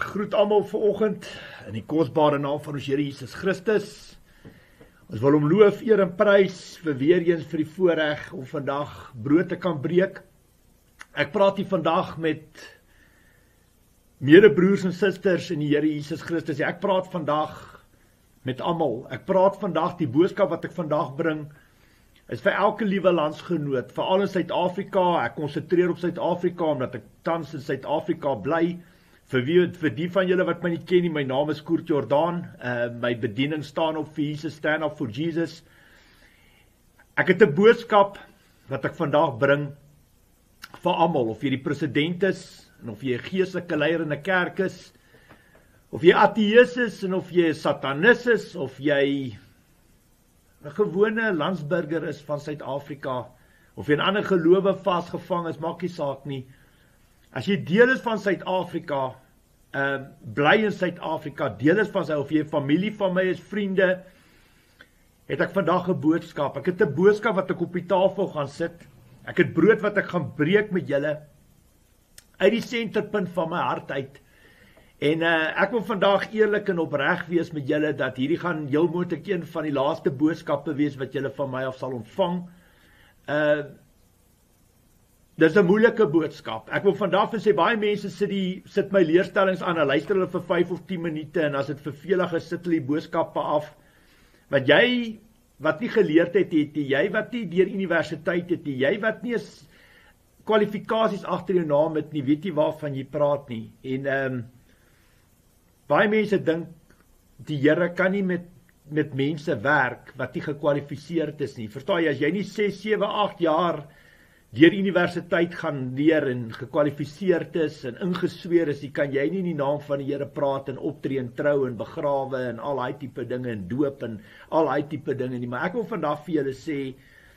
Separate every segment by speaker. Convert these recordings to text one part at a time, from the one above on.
Speaker 1: groet almal vanoggend in die kosbare naam van ons Here Jesus Christus. Ons wil hom loof, eer en prys vir weer eens vir die voorreg om vandag brood te kan breek. Ek praat hier vandag met medebroers en susters in die Here Jesus Christus. Ek praat vandag met almal. Ek praat vandag, die boodskap wat ek vandag bring, is vir elke liewe landsgenoot, veral in Suid-Afrika. Ek konsentreer op Suid-Afrika, omdat ek tans in Suid-Afrika bly. Vir die van julle wat my nie ken nie, my naam is Koert Jordaan. My bediening staan op vir Jesus, stand up for Jesus. Ek het 'n boodskap wat ek vandag bring vir almal, of jy die president is, en of jy 'n geestelike leier in 'n kerk is, of jy ateïs is, en of jy 'n satanis is, of jy 'n gewone landsburger is van Suid-Afrika, of jy 'n ander gelowe vasgevang is, maak nie saak nie. As jy deel is van Suid-Afrika, bly in Suid-Afrika, deel is van sy, of jy familie van my is, vriende, het ek vandag 'n boodskap. Ek het 'n boodskap wat ek op die tafel gaan sit. Ek het brood wat ek gaan breek met julle, uit die senterpunt van my hart uit. En ek wil vandag eerlik en opreg wees met julle, dat hierdie gaan heel moontlik een van die laaste boodskappe wees wat julle van my af sal ontvang. Dis 'n moeilike boodskap. Ek wil vandag vir sê, baie mense sit my leerstellings aan, en luister hulle vir 5 of 10 minute, en as dit vervelig is, sit hulle die boodskappe af. Want jy wat nie geleerd het, jy wat nie deur universiteit het, jy wat nie eens kwalifikasies agter jou naam het nie, weet jy waarvan jy praat nie. En baie mense dink, die Here kan nie met mense werk wat nie gekwalifiseerd is nie. Verstaan jy, as jy nie 6, 7, 8 jaar deur universiteit gaan leer en gekwalifiseerd is en ingesweer is, kan jy nie in die naam van die Here praat en optree en trou en begrawe en al daai tipe dinge en doop en al daai tipe dinge nie. Maar ek wil vandag vir julle sê,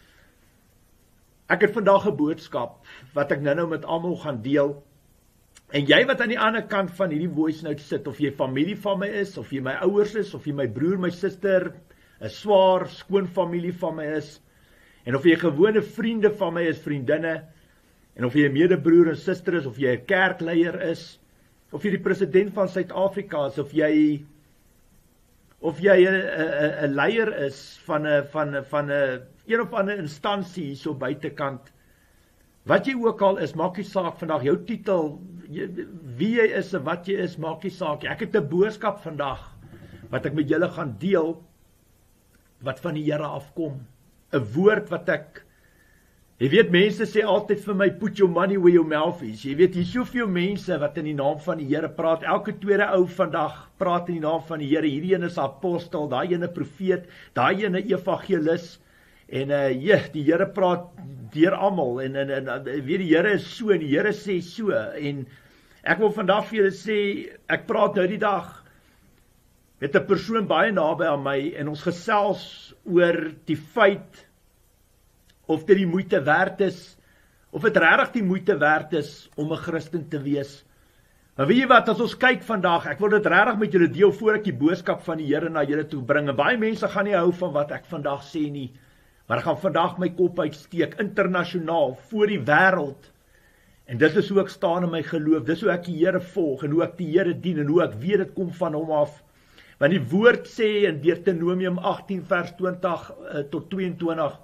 Speaker 1: ek het vandag 'n boodskap wat ek nou met almal gaan deel. En jy wat aan die ander kant van hierdie voice note sit, of jy familie van my is, of jy my ouers is, of jy my broer, my suster, 'n swaar, skoon familie van my is, en of jy gewone vriende van my is, vriendinne, en of jy 'n medebroer en suster is, of jy 'n kerkleier is, of jy die president van Suid-Afrika is, of jy 'n leier is van 'n een of ander instansie hier so buitekant. Wat jy ook al is, maak nie saak vandag, jou titel, wie jy is en wat jy is, maak nie saak. Ek het 'n boodskap vandag, wat ek met julle gaan deel, wat van die Here afkom. 'n woord wat jy weet, mense sê altyd vir my, put your money where your mouth is. Jy weet, hier is soveel mense wat in die naam van die Here praat. Elke tweede ou vandag praat in die naam van die Here. Hierdie een is apostel, daai een 'n profeet, daai een 'n evangelis. En die Here praat deur almal, en weet die Here is so, en die Here sê so, en ek wil vandag vir julle sê, ek praat nou die dag met 'n persoon baie naby aan my, en ons gesels oor die feit, of dit die moeite werd is, of dit regtig die moeite werd is, om 'n Christen te wees. Maar weet jy wat, as ons kyk vandag, ek wil dit regtig met julle deel, voor ek die boodskap van die Here na julle toe bring, en baie mense gaan nie hou van wat ek vandag sê nie, maar ek gaan vandag my kop uitsteek, internasionaal, voor die wêreld. En dit is hoe ek staan in my geloof, dis hoe ek die Here volg, en hoe ek die Here dien, en hoe ek weet dit kom van hom af. Want die woord sê in Deuteronomium 18 vers 20 tot 22,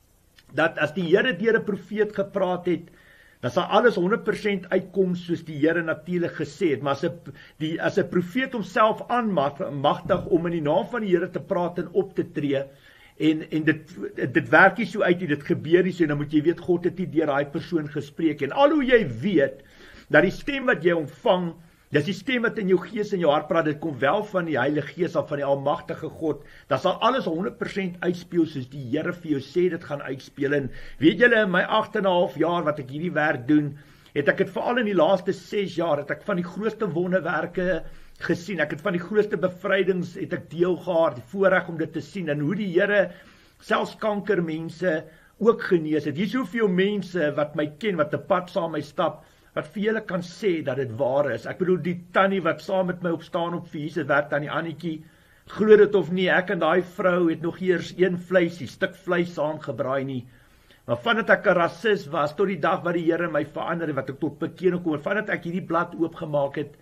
Speaker 1: dat as die Here deur 'n profeet gepraat het, dan sal alles 100% uitkom soos die Here natuurlik gesê het. Maar as 'n profeet homself aanmagtig om in die naam van die Here te praat en op te tree, en dit werk nie so uit, dit gebeur nie so, en dan moet jy weet, God het nie deur daai persoon gespreek, en al hoe jy weet, dat die stem wat jy ontvang, dis die stem wat in jou gees en jou hart praat, dit kom wel van die Heilige Gees af, van die almagtige God, dan sal alles 100% uitspeel, soos die Here vir jou sê, dit gaan uitspeel. En weet julle, in my 8,5 jaar wat ek hierdie werk doen, het ek dit veral in die laaste 6 jaar, het ek van die grootste wonderwerke gesien, ek het van die grootste bevrydings, het ek deel gehad, die voorreg om dit te sien, en hoe die Here selfs kankermense ook genees het. Hier is soveel mense wat my ken, wat 'n pad saam my stap, wat vir julle kan sê dat dit waar is. Ek bedoel, die tannie wat saam met my opstaan op vir Jesus werk, tannie Annetjie, glo dit of nie, ek en daai vrou het nog eers een stuk vleis saamgebraai nie. Maar vandat ek 'n rasis was, tot die dag wat die Here my verander, wat ek tot bekering kom, vandat ek hierdie blad oopgemaak het,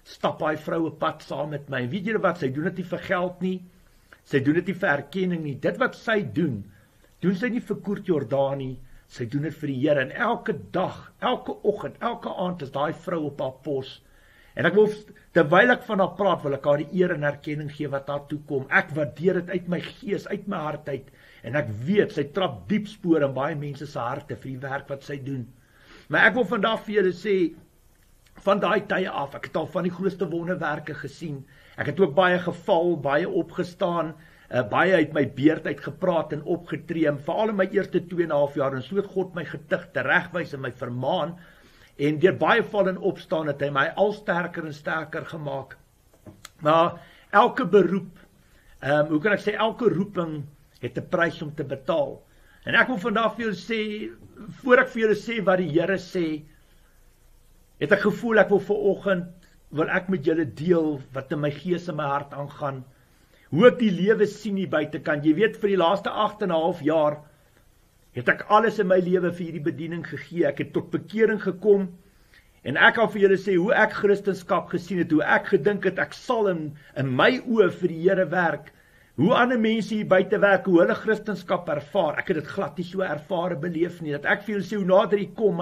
Speaker 1: stap daai vrou 'n pad saam met my. En weet julle wat, sy doen dit nie vir geld nie, sy doen dit nie vir erkenning nie. Dit wat sy doen sy nie vir Koert Jordaan nie, sy doen dit vir die Here. En elke dag, elke oggend, elke aand is daai vrou op haar pos. En ek wil, terwyl ek van haar praat, wil ek haar die eer en erkenning gee wat haar toekom. Ek waardeer dit uit my gees, uit my hart uit. En ek weet, sy trap diep spore in baie mense se harte vir die werk wat sy doen. Maar ek wil vandag vir julle sê, van daai tye af, ek het al van die grootste wonderwerke gesien. Ek het ook baie geval, baie opgestaan, baie uit my beerd uit gepraat en opgetree, veral in my eerste 2,5 jaar, en so het God my getig, teregwys en my vermaan, en deur baie val en opstaan het hy my al sterker en sterker gemaak. Maar elke beroep, hoe kan ek sê, elke roeping het 'n prys om te betaal. En ek wil vandag vir julle sê, voor ek vir julle sê wat die Here sê, het ek gevoel ek wil wil ek met julle deel wat in my gees en my hart aangaan, hoe ek die lewe sien hier buitekant. Jy weet, vir die laaste 8,5 jaar het ek alles in my lewe vir hierdie bediening gegee. Ek het tot bekering gekom, en ek kan vir julle sê hoe ek Christenskap gesien het, hoe ek gedink het ek sal in my oë vir die Here werk, hoe ander mense hier buite werk, hoe hulle Christenskap ervaar. Ek het dit glad nie so ervare beleef nie, dat ek vir julle sê, hoe nader jy kom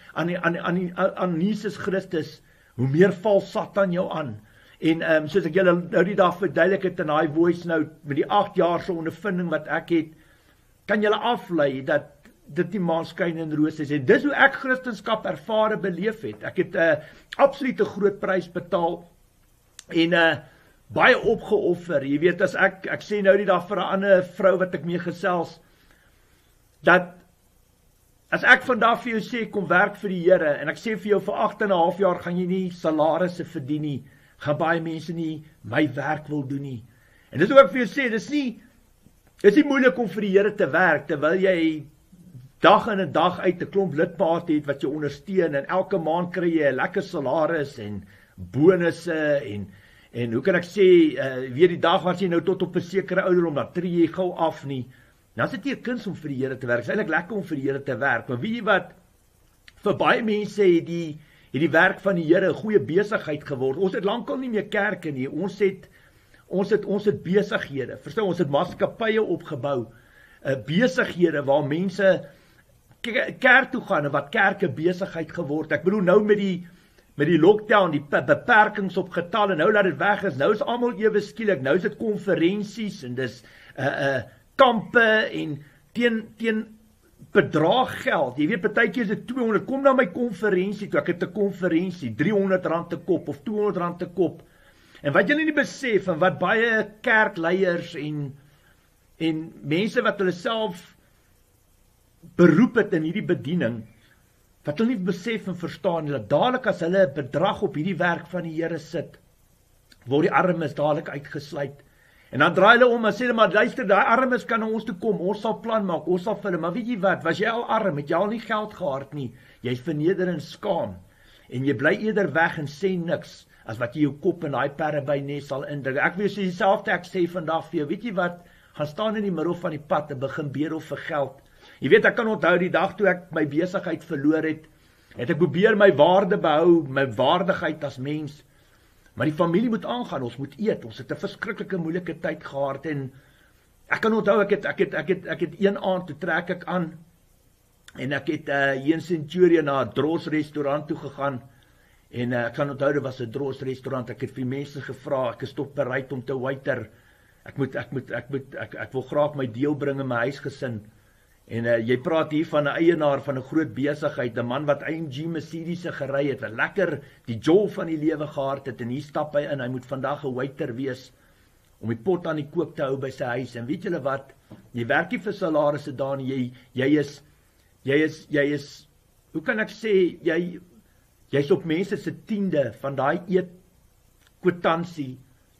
Speaker 1: aan Jesus Christus, hoe meer val Satan jou aan. En soos ek julle nou die dag verduidelik het in daai voice note, met die 8 jaar se ondervinding wat ek het, kan julle aflei dat dit nie maanskyn en roos is. En dis hoe ek Christenskap ervare beleef het. Ek het absoluut 'n groot prys betaal, en baie opgeoffer. Jy weet, as ek sê nou die dag vir 'n ander vrou wat ek mee gesels, dat as ek vandag vir jou sê, kom werk vir die Here, en ek sê vir jou, vir 8,5 jaar gaan jy nie salarisse verdien nie, gaan baie mense nie my werk wil doen nie. En dis hoe ek vir jou sê, dis nie moeilik om vir die Here te werk, terwyl jy dag in en dag uit 'n klomp lidmate het wat jy ondersteun, en elke maand kry jy 'n lekker salaris, en bonusse, en hoe kan ek sê, weer die dag as jy nou tot op 'n sekere ouderdom, dan tree jy gou af nie. Nou is dit nie 'n kuns om vir die Here te werk, dit is eintlik lekker om vir die Here te werk, maar weet jy wat, vir baie mense het die werk van die Here 'n goeie besigheid geword. Ons het lankal nie meer kerke nie, ons het besighede, verstaan, ons het maatskappye opgebou, besighede waar mense kerk toe gaan, en wat kerke besigheid geword. Ek bedoel nou met die lockdown, die beperkings op getalle, nou laat dit weg is, nou is almal ewe skielik, nou is dit konferensies, en dis kampe, en teen bedrag geld. Jy weet, partykeer is dit 200, kom na my konferensie toe, ek het 'n konferensie, R300 'n kop, of R200 'n kop. En wat julle nie besef, en wat baie kerkleiers en mense wat hulle self beroep het in hierdie bediening, wat hulle nie besef en verstaan, dat dadelik as hulle 'n bedrag op hierdie werk van die Here sit, word die armes dadelik uitgesluit. En dan draai hulle om en sê hulle, maar luister, die armes kan na ons toe kom, ons sal plan maak, ons sal vir hulle, maar weet jy wat, was jy al arm, het jy al nie geld gehad nie, jy is verneder en skaam, en jy bly eerder weg en sê niks, as wat jy jou kop in daai perreby sal indruk. Ek wil sê dieselfde ek sê vandag vir jou, weet jy wat, gaan staan in die middel van die pad en begin bedel vir geld. Jy weet, ek kan onthou die dag toe ek my besigheid verloor het ek probeer my waarde behou, my waardigheid as mens, maar die familie moet aangaan, ons moet eet, ons het 'n verskriklike moeilike tyd gehad, en ek kan onthou, ek het een aand, toe trek ek aan, en ek het hier in Centurion na 'n Dros restaurant toe gegaan, en ek kan onthou, dit was 'n Dros restaurant, ek het vir mense gevra, ek is tot bereid om te waiter, ek wil graag my deel bring in my huisgesin, en jy praat hier van 'n eienaar van 'n groot besigheid, 'n man wat AMG Mercedes gery het, wat lekker die jol van die lewe gehad het, en hier stap hy in, hy moet vandag 'n waiter wees, om die pot aan die kook te hou by sy huis, en weet julle wat, jy werk nie vir salarisse daar nie, jy is, hoe kan ek sê, jy's op mense se 10de van daai eetkwitansie,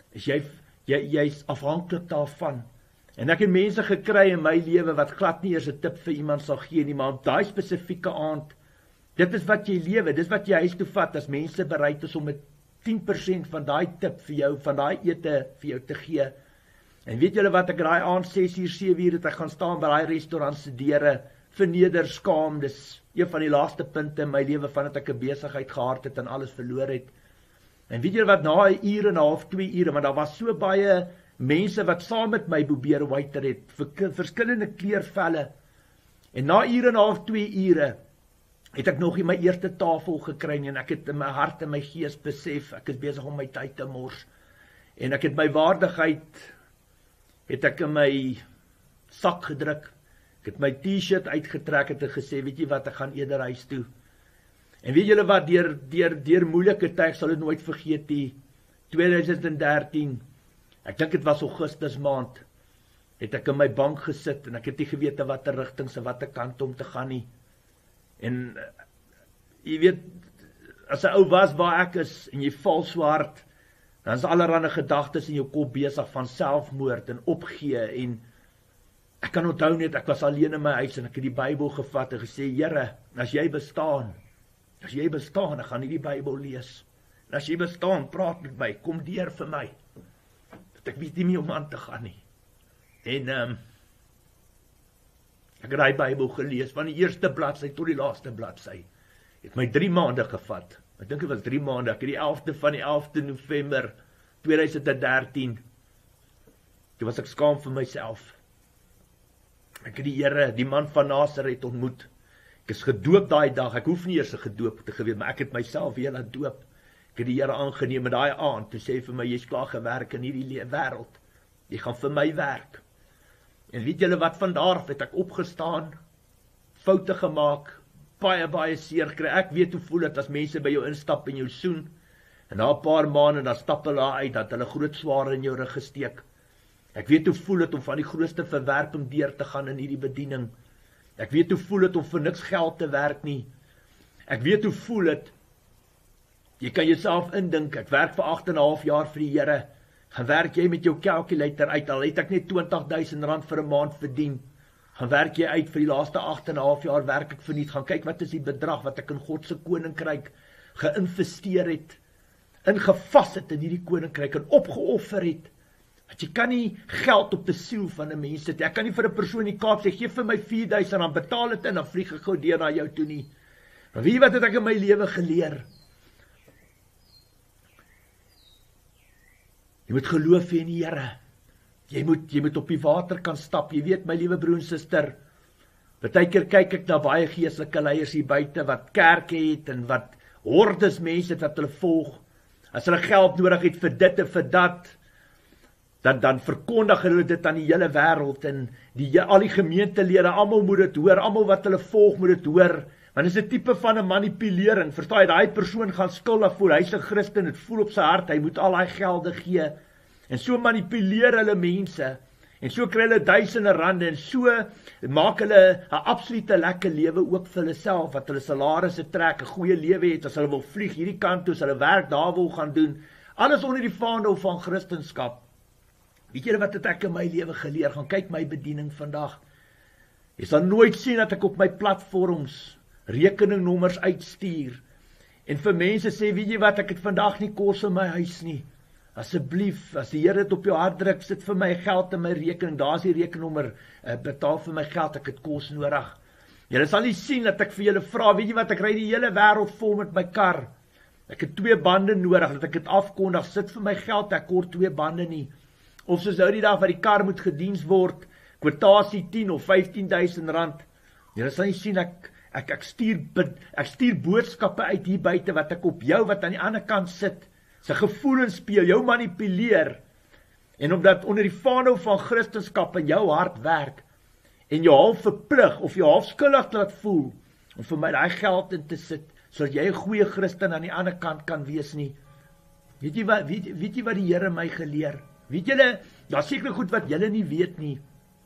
Speaker 1: jy's afhanklik daarvan. En ek het mense gekry in my lewe wat glad nie eers 'n tip vir iemand sal gee nie, maar op daai spesifieke aand, dit is wat jy lewe, dit is wat jy huis toe vat, as mense bereid is om met 10% van daai tip vir jou, van daai ete vir jou te gee. En weet julle wat, ek daai aand 6 uur, 7 uur, het ek gaan staan by daai restaurant se deure, verneder, skaam, dis een van die laaste punte in my lewe, vandat ek 'n besigheid gehad het en alles verloor het. En weet julle wat, na 'n uur en 'n half, 2 ure, want daar was so baie mense wat saam met my probeer waiter het, verskillende kleurvelle. En na 1 uur en 'n half, 2 ure, het ek nog nie my eerste tafel gekry nie, en ek het in my hart en my gees besef, ek is besig om my tyd te mors. En ek het my waardigheid, het ek in my sak gedruk, ek het my t-shirt uitgetrek, het ek gesê, weet jy wat, ek gaan eerder huis toe. En weet julle wat, deur moeilike tyd, sal dit nooit vergeet nie, 2013, ek dink het was Augustus maand, het ek in my bank gesit, en ek het nie geweet wat die rigtings en wat die kant om te gaan nie. En, jy weet, as 'n ou was waar ek is, en jy val so hard, dan is allerhande gedagtes in jou kop besig van selfmoord en opgee, en ek kan onthou net, ek was alleen in my huis, en ek het die Bybel gevat en gesê, Here, as jy bestaan, ek gaan nie die Bybel lees, en as jy bestaan, praat met my, kom deur vir my, dat ek weet nie meer om aan te gaan nie. En, ek het die Bybel gelees, van die eerste bladsy tot die laaste bladsy, het my 3 maande gevat, ek dink het was 3 maande, ek het die 11de van die 11de November 2013, toe was ek skaam vir myself, ek het die Here, die man van Nasaret ontmoet, ek is gedoop daai dag, ek hoef nie eers gedoop te geweet, maar ek het myself weer laat doop, ek het die Here aangeneem met daai aand, toe sê vir my, jy's klaar gewerk in hierdie wêreld, jy gaan vir my werk, en weet julle wat, vandaar het ek opgestaan, foute gemaak, baie seer kry, ek weet hoe voel het, as mense by jou instap en jou soen, en na 'n paar maande, dan stap hulle uit, dat hulle groot sware in jou rug gesteek, ek weet hoe voel het, om van die grootste verwerping deur te gaan in hierdie bediening, ek weet hoe voel het, om vir niks geld te werk nie, ek weet hoe voel het, jy kan jouself indink, ek werk vir 8,5 jaar vir die Here, gaan werk jy met jou calculator uit, al het ek net R20,000 vir 'n maand verdien, gaan werk jy uit vir die laaste 8,5 jaar, werk ek verniet, gaan kyk wat is die bedrag, wat ek in God se koninkryk geïnvesteer het, ingevas het in hierdie koninkryk, en opgeoffer het, want jy kan nie geld op die siel van 'n mens sit, ek kan nie vir 'n persoon in die Kaap sê, gee vir my R4,000, betaal het en dan vlieg ek gou deur na jou toe nie, maar weet jy wat het ek in my lewe geleer? Jy moet geloof in die Here. Jy moet op die water kan stap. Jy weet, my liewe broer en suster, partykeer kyk ek na baie geestelike leiers hier buite, wat kerke het, en wat hordes mense het wat hulle volg. As hulle geld nodig het vir dit en vir dat, dan verkondig hulle dit aan die hele wêreld, en al die gemeentelede, almal moet dit hoor, almal wat hulle volg moet dit hoor, want dit is 'n tipe van 'n manipulering, verstaan jy, daai persoon gaan skuldig voel, hy's 'n Christen, dit voel op sy hart, hy moet al daai gelde gee, en so manipuleer hulle mense, en so kry hulle duisende rande, en so maak hulle 'n absolute lekker lewe ook vir hulle self, wat hulle salarisse trek, 'n goeie lewe het, as hulle wil vlieg hierdie kant toe, as hulle werk daar wil gaan doen, alles onder die vaandel van Christendom. Weet julle wat het ek in my lewe geleer, gaan kyk my bediening vandag, jy sal nooit sien dat ek op my platforms rekeningnommers uitstuur, en vir mense sê, weet jy wat, ek het vandag nie kos in my huis nie, asseblief, as die Here dit op jou hart druk, sit vir my geld in my rekening, daar is die rekeningnommer, betaal vir my geld, ek het kos nodig. Julle sal nie sien dat ek vir julle vra, weet jy wat, ek ry die hele wêreld vol met my kar, ek het 2 bande nodig, dat ek het afkondig, sit vir my geld, ek kort 2 bande nie, of soos nou die dag wat die kar moet gediens word, kwotasie 10 of 15,000 rand, julle sal nie sien, ek stuur boodskappe uit hier buite, wat ek op jou, wat aan die ander kant sit, sy gevoelens speel, jou manipuleer, en omdat onder die vaandel van Christendom in jou hart werk, en jou half verplig, of jou half skuldig laat voel, om vir my daai geld in te sit, sodat jy 'n goeie Christen aan die ander kant kan wees nie. Weet jy wat die Here my geleer? Weet julle, daar seker goed wat julle nie weet nie.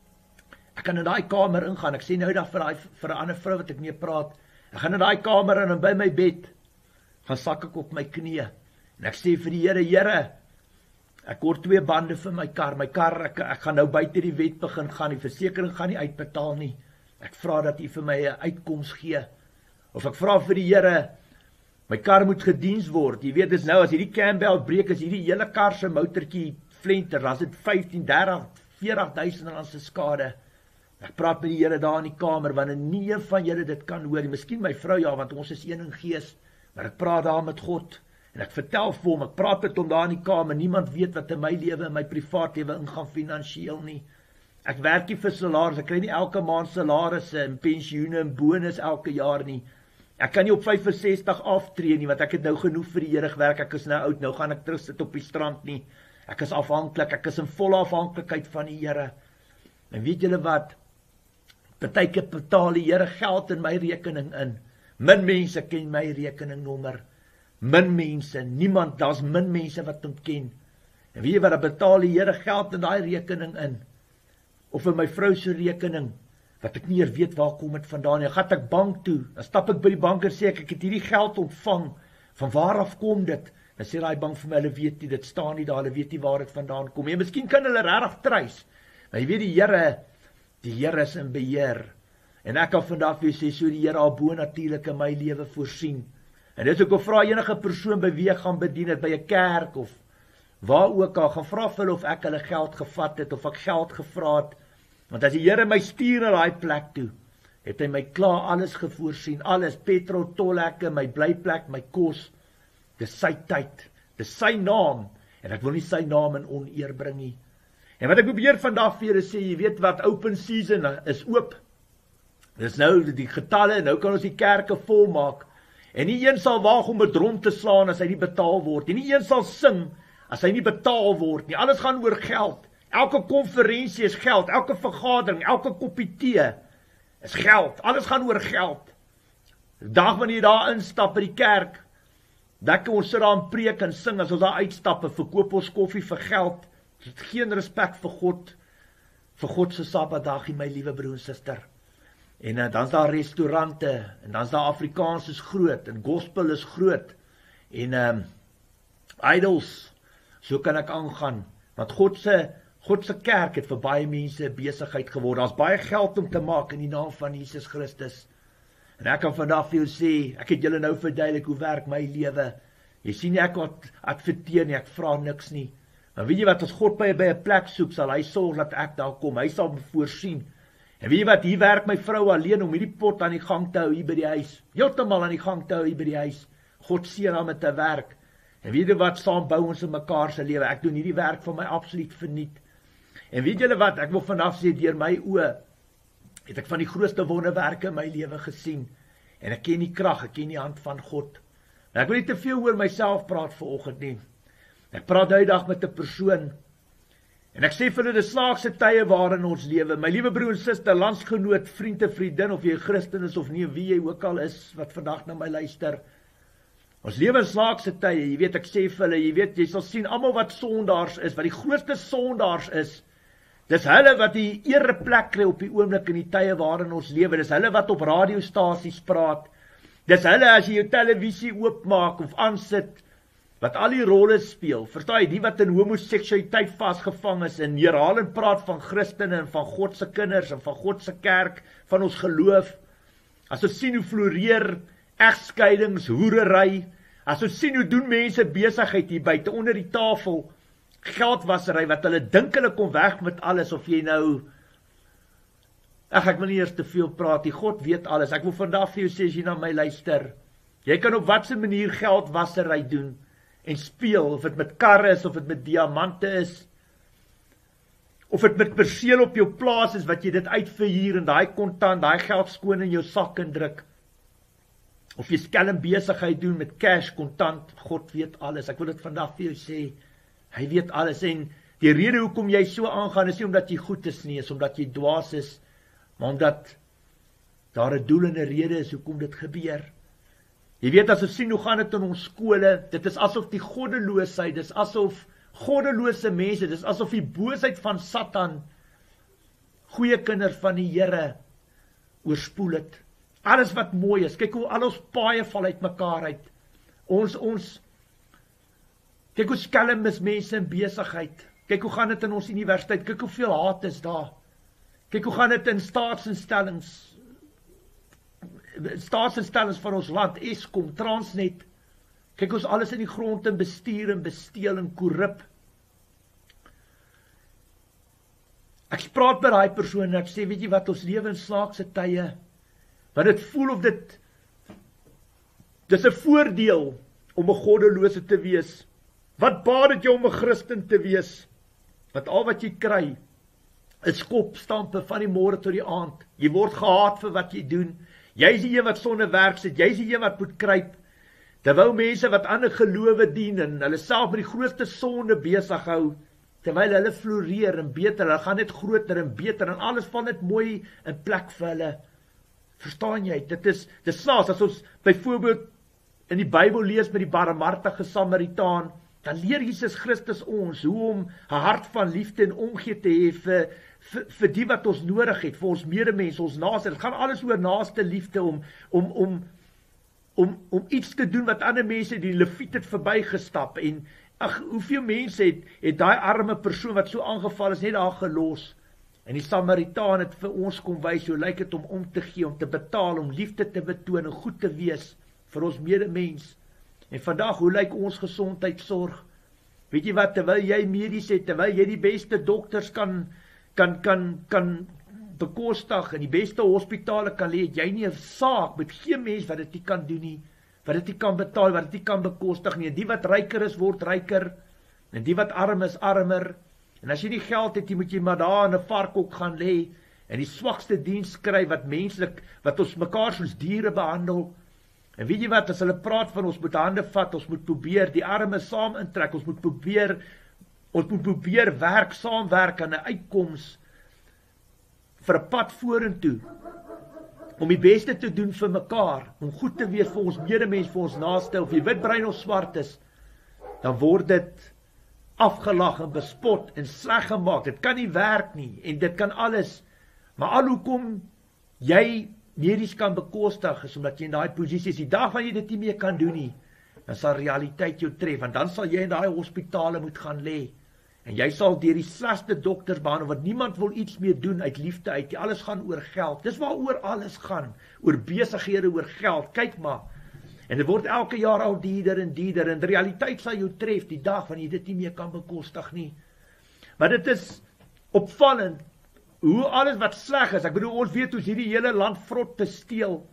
Speaker 1: Ek kan in daai kamer ingaan, ek sê nou dag vir 'n ander vrou wat ek mee praat, ek gaan in daai kamer in en by my bed, gaan sak ek op my knieë, en ek sê vir die Here, ek hoor 2 bande vir my kar, ek gaan nou buite die wet begin gaan, die versekering gaan nie uitbetaal nie, ek vra dat U vir my 'n uitkoms gee, of ek vra vir die Here, my kar moet gediens word, jy weet dis nou, as hierdie Campbell breek, is hierdie hele kar se motortjie flenter, dan is dit 15, 30, 40,000 rand se skade. Ek praat met die Here daar in die kamer, want nie een van julle dit kan hoor, miskien my vrou ja, want ons is een in gees, maar ek praat daar met God, En ek vertel vir hom, ek praat met hom daar in die kamer, niemand weet wat in my lewe, in my privaat lewe ingaan finansiëel nie. Ek werk nie vir salaris, ek kry nie elke maand salarisse en pensioene en bonus elke jaar nie. Ek kan nie op 65 aftree nie, want ek het nou genoeg vir die Here gewerk, ek is nou oud, nou gaan ek terug sit op die strand nie. Ek is afhanklik, ek is in volle afhanklikheid van die Here. En weet julle wat? Partykeer betaal die Here geld in my rekening in. Min mense ken my rekeningnommer. Min mense, niemand, daar's min mense wat hom ken. En weet jy wat, dan betaal die Here geld in daai rekening in. Of in my vrou se rekening, wat ek nie eers weet waar kom dit vandaan nie. Dan gaan ek bank toe, dan stap ek by die bank en sê ek het hierdie geld ontvang, van waar af kom dit? Dan sê daai bank vir my, hulle weet nie, dit staan nie daar, hulle weet nie waar dit vandaan kom. En miskien kan hulle regtig treis, maar jy weet die Here is in beheer. En ek kan vandag weer sê, so die Here al bonatuurlik in my lewe voorsien. En dis ook al vra enige persoon by wie ek gaan bedien het, by 'n kerk of waar ook al, gaan vra vir hulle of ek hulle geld gevat het, of ek geld gevra het. Want as die Here my stuur na daai plek toe, het hy my klaar alles gevoorsien, alles, petrol, tolhekke, my blyplek, my kos, dis sy tyd, dis sy naam, en ek wil nie sy naam in oneer bring nie. En wat ek probeer vandag vir julle sê, jy weet wat, open season is oop, dis nou die getalle, nou kan ons die kerke volmaak, en nie een sal waag om 'n drom te slaan as hy nie betaal word, en nie een sal sing as hy nie betaal word nie, alles gaan oor geld, elke konferensie is geld, elke vergadering, elke koppie tee is geld, alles gaan oor geld. Die dag wanneer jy daar instap by die kerk, dan kan ons sit daar en preek en sing, as ons daar uitstap en verkoop ons koffie vir geld, ons het geen respek vir God se Sabbatdag, my liewe broer en suster. En dan is daar restaurante, en dan is daar Afrikaans is groot, en gospel is groot, en idols, so kan ek aangaan, want God se kerk het vir baie mense besigheid geword, daar is baie geld om te maak in die naam van Jesus Christus, en ek kan vandag vir jou sê, ek het julle nou verduidelik hoe werk my lewe, jy sien nie ek wat adverteer nie, ek vra niks nie, maar weet jy wat, as God by 'n plek soek, sal hy sorg dat ek daar kom, hy sal me voorsien. En weet jy wat, hier werk my vrou alleen om hierdie pot aan die gang te hou hier by die huis. Heeltemal aan die gang te hou hier by die huis. God seën haar met te werk. En weet jy wat, saam bou ons in mekaar se lewe. Ek doen hierdie werk van my absoluut verniet. En weet julle wat, ek wil vanaf sê, deur my oë, het ek van die grootste wonderwerke in my lewe gesien. En ek ken die krag, ek ken die hand van God. En ek wil nie te veel oor myself praat vanoggend nie. Ek praat uitdag met 'n persoon, en ek sê vir hulle, die slaagse tye waarin ons lewe, my liewe broer en suster, landsgenoot, vriend en vriendin, of jy 'n Christen is of nie, wie jy ook al is, wat vandag na my luister, ons lewe in slaagse tye, jy weet, ek sê vir hulle, jy weet, jy sal sien, almal wat sondaars is, wat die grootste sondaars is, dis hulle wat die ereplek kry op die oomblik in die tye waarin ons lewe, dis hulle wat op radiostasies praat, dis hulle as jy jou televisie oopmaak of aansit, wat al die rolle speel, verstaan jy, die wat in homoseksualiteit vasgevang is, en herhalend praat van Christene, en van God se kinders, en van God se kerk, van ons geloof, as ons sien hoe floreer egskeidings, hoerery, as ons sien hoe doen mense besigheid hier buite, onder die tafel, geldwassery, wat hulle dink hulle kom weg met alles, of jy nou, ek wil nie eers te veel praat, die God weet alles, ek wil vandag vir jou sê, as jy na my luister, jy kan op watse manier geldwassery doen, en speel, of het met karre is, of het met diamante is, of het met perseel op jou plaas is, wat jy dit uitverhuur, en daai kontant, daai geld skoon in jou sak indruk, of jy skelm besigheid doen met cash, kontant, God weet alles, ek wil dit vandag vir jou sê, hy weet alles, en die rede hoekom jy so aangaan, is nie omdat jy goed is nie, is omdat jy dwaas is, maar omdat daar 'n doel en 'n rede is, hoekom dit gebeur. Jy weet, as ons sien hoe gaan dit in ons skole, dit is asof die goddeloosheid, dit is asof goddelose mense, dit is asof die boosheid van Satan, goeie kinders van die Here, oorspoel het. Alles wat mooi is, kyk hoe al ons paaie val uit mekaar uit, kyk hoe skelm is mense in besigheid, kyk hoe gaan dit in ons universiteit, kyk hoeveel haat is daar, kyk hoe gaan dit in staatsinstellings van ons land, Eskom, Transnet, kyk ons alles in die grond en bestuur en besteel en korrup. Ek praat by daai persoon en ek sê, weet jy wat, ons lewe in slaagse tye, want dit voel of dit is 'n voordeel, om 'n goddelose te wees? Wat baat dit jou om 'n Christen te wees? Want al wat jy kry, is kopstampe van die môre tot die aand. Jy word gehaat vir wat jy doen. Jy is die een wat sonder werk sit, jy is die een wat moet kruip. Terwyl mense wat ander gelowe dien en hulle self met die grootste sonde besig hou, terwyl hulle floreer en beter, hulle gaan net groter en beter en alles van dit mooi in plek vir hulle. Verstaan jy? Dit is snaaks as ons byvoorbeeld in die Bybel lees met die barmhartige Samaritaan, dan leer Jesus Christus ons hoe om 'n hart van liefde en omgee te hê vir die wat ons nodig het, vir ons medemens, ons naaste. Dit gaan alles oor naaste liefde om iets te doen wat ander mense, die Lewiet het verbygestap en ag, hoeveel mense het daai arme persoon wat so aangeval is net daar gelos. En die Samaritaan het vir ons kom wys hoe lyk dit om te gee, om te betaal, om liefde te betoon en goed te wees vir ons medemens. En vandag, hoe lyk ons gesondheidsorg? Weet jy wat, terwyl jy medies het, terwyl jy die beste dokters kan bekostig en die beste hospitale kan lê, het jy nie 'n saak met geen mens wat dit nie kan doen nie, wat dit nie kan betaal, wat dit nie kan bekostig nie. En die wat ryker is, word ryker, en die wat arm is, armer. En as jy nie geld het, moet jy maar daar in 'n varkhok gaan lê en die swakste diens kry wat menslik, wat ons mekaar soos diere behandel. En weet jy wat, as hulle praat van ons moet hande vat, ons moet probeer die arme saam intrek, ons moet probeer werk, saamwerk aan 'n uitkoms vir 'n pad vorentoe, om die beste te doen vir mekaar, om goed te wees vir ons medemens, vir ons naaste, of jy wit, bruin of swart is, dan word dit afgelag en bespot en sleg gemaak. Dit kan nie werk nie en dit kan alles. Maar al hoekom jy medies kan bekostig is omdat jy in daai posisie is. Die dag wanneer jy dit nie meer kan doen nie, dan sal realiteit jou tref, want dan sal jy in daai hospitale moet gaan lê. En jy sal deur die slegste dokters behandel, want niemand wil iets meer doen uit liefde uit. Alles gaan oor geld. Dis waaroor alles gaan. Oor besighede, oor geld. Kyk maar. En dit word elke jaar al dierder en dierder. En die realiteit sal jou tref die dag wanneer jy dit nie meer kan bekostig nie. Maar dit is opvallend hoe alles wat sleg is. Ek bedoel, ons weet hoe hierdie hele land vrot te steel